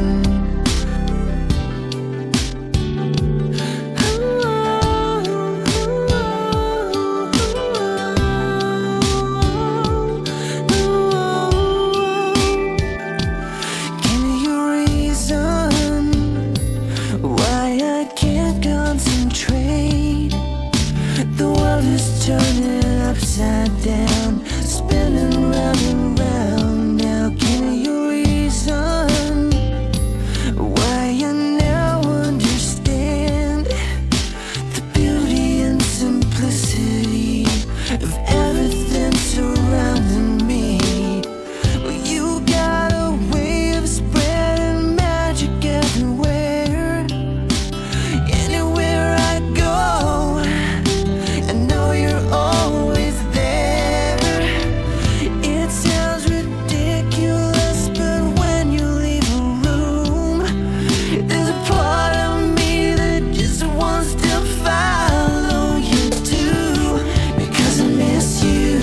Give me your reason why I can't concentrate. The world is turning upside down, spinning round and round. Now give me your reason why I now understand the beauty and simplicity of everything surrounding me. Well, you got a way of spreading magic everywhere. Anywhere I go, I know you're always there. It sounds ridiculous, but when you leave a room, there's a part of me that just wants to follow you too. Because I miss you,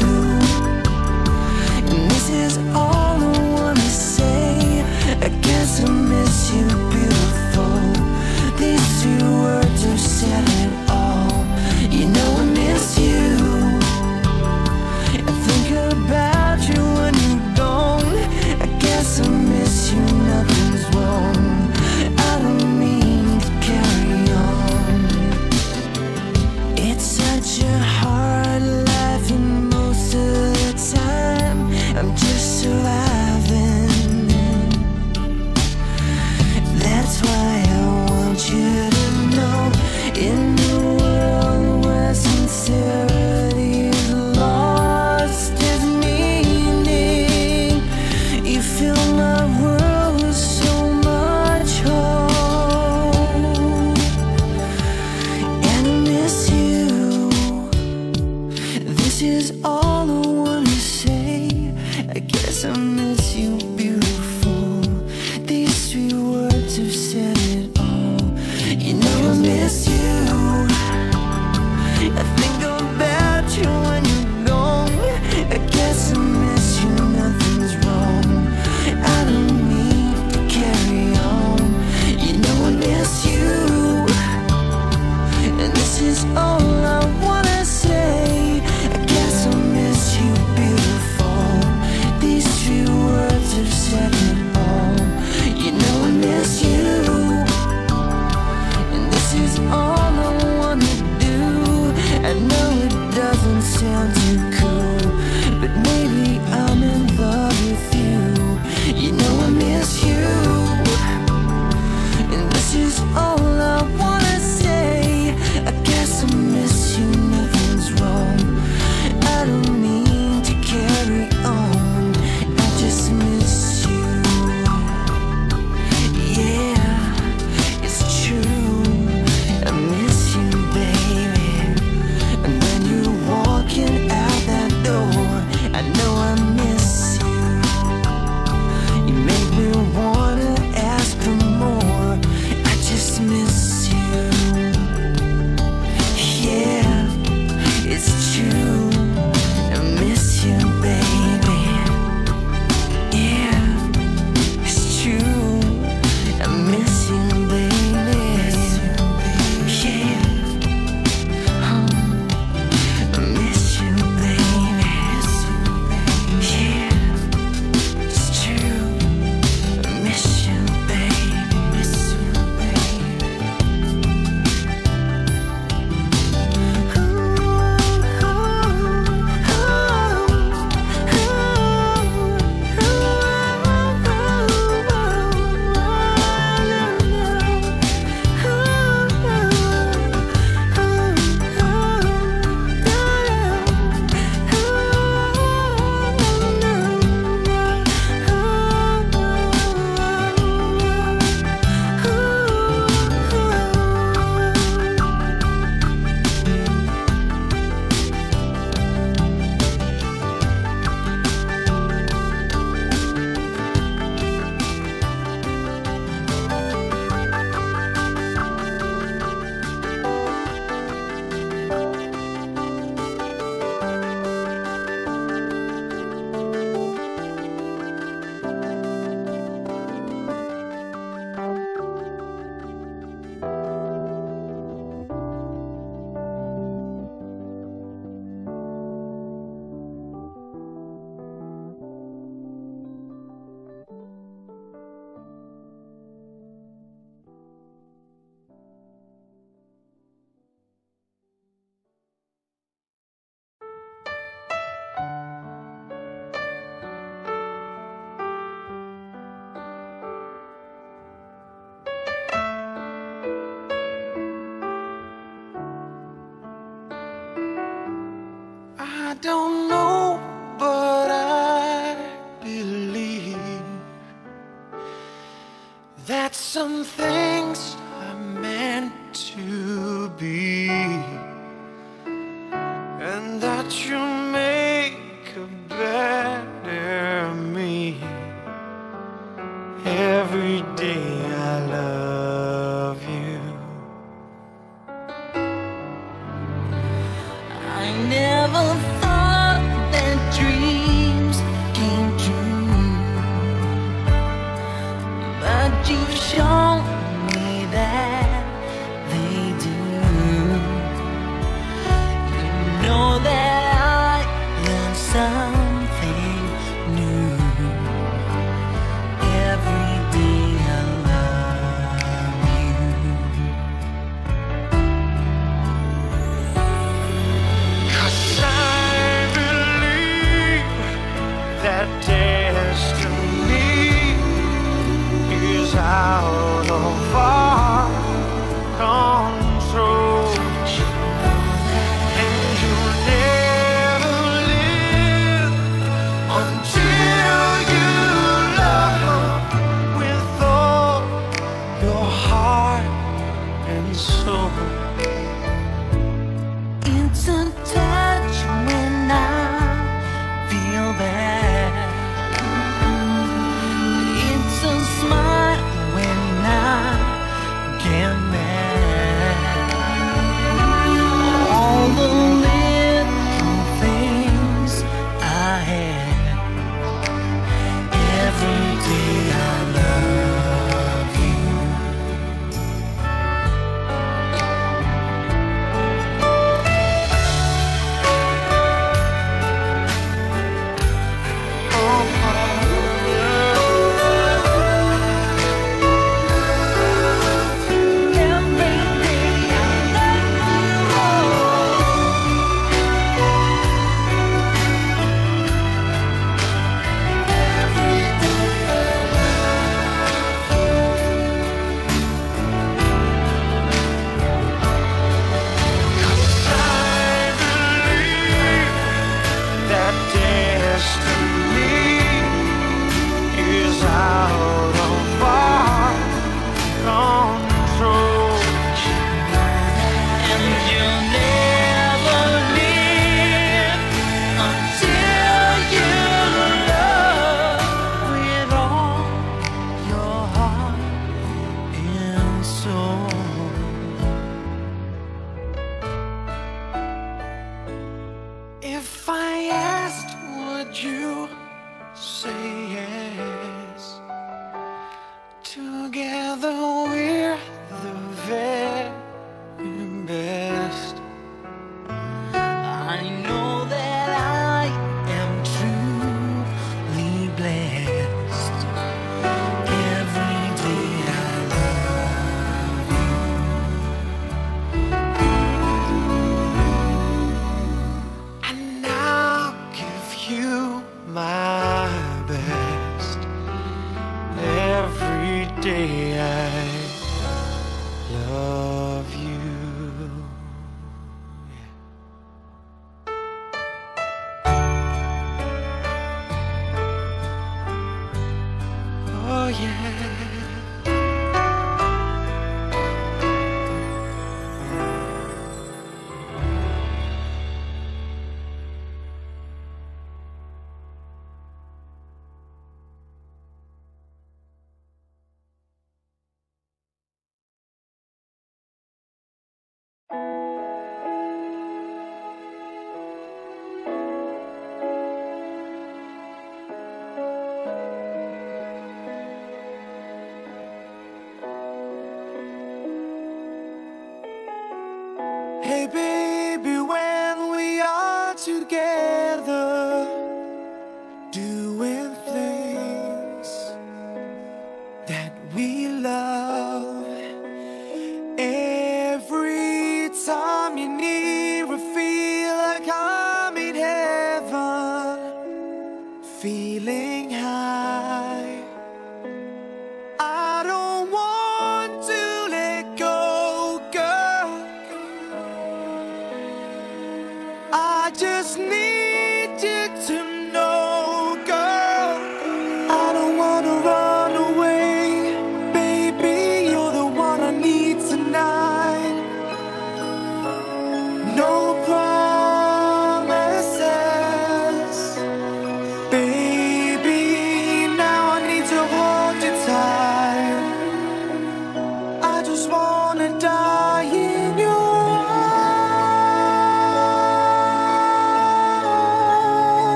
and this is all I wanna say. I guess I miss you, beautiful. These two words have said it all. You know I miss you. I think about you when you're gone. I guess I miss you, nothing's wrong. I don't mean to carry on. It's such a hard life, and most of the time I'm just surviving. That's why I want you to know, in the world where sincerity is lost its meaning, you fill my world with so much hope. And I miss you. This is all I wanna say. I guess I miss you, beautiful. These three words have said it all. You know I miss you. I think about you when you're gone. I guess I miss you, nothing's wrong. I don't mean to carry on. You know I miss you, and this is all I wanna say. I guess I miss you, beautiful. These three words have said it all. You know I miss you, and this is all I wanna do. I know it doesn't sound too cool, but maybe I'm in love with you. You know I miss you, and this is all I wanna say. I guess I miss don't know, but I believe that some things are meant to be, and that you make a better me. Every day I love you. I never thought that dreams came true, but you've shown me that they do. You know that I learned something new. Every day I love you. 'Cause I believe that destiny is out of our control, and you'll never live until you love with all your heart and soul. It's a touch when I feel bad. It's a smile when I get mad. All the little things I had. Every day I love you. That destiny is out of our control, And you'll never live until you love with all your heart and soul. if I asked, would you say yes? Together we're the very best. I know that I am truly blessed. Every day I love you. And I'll give you my best. Every day I love you. Oh yeah. Hey baby,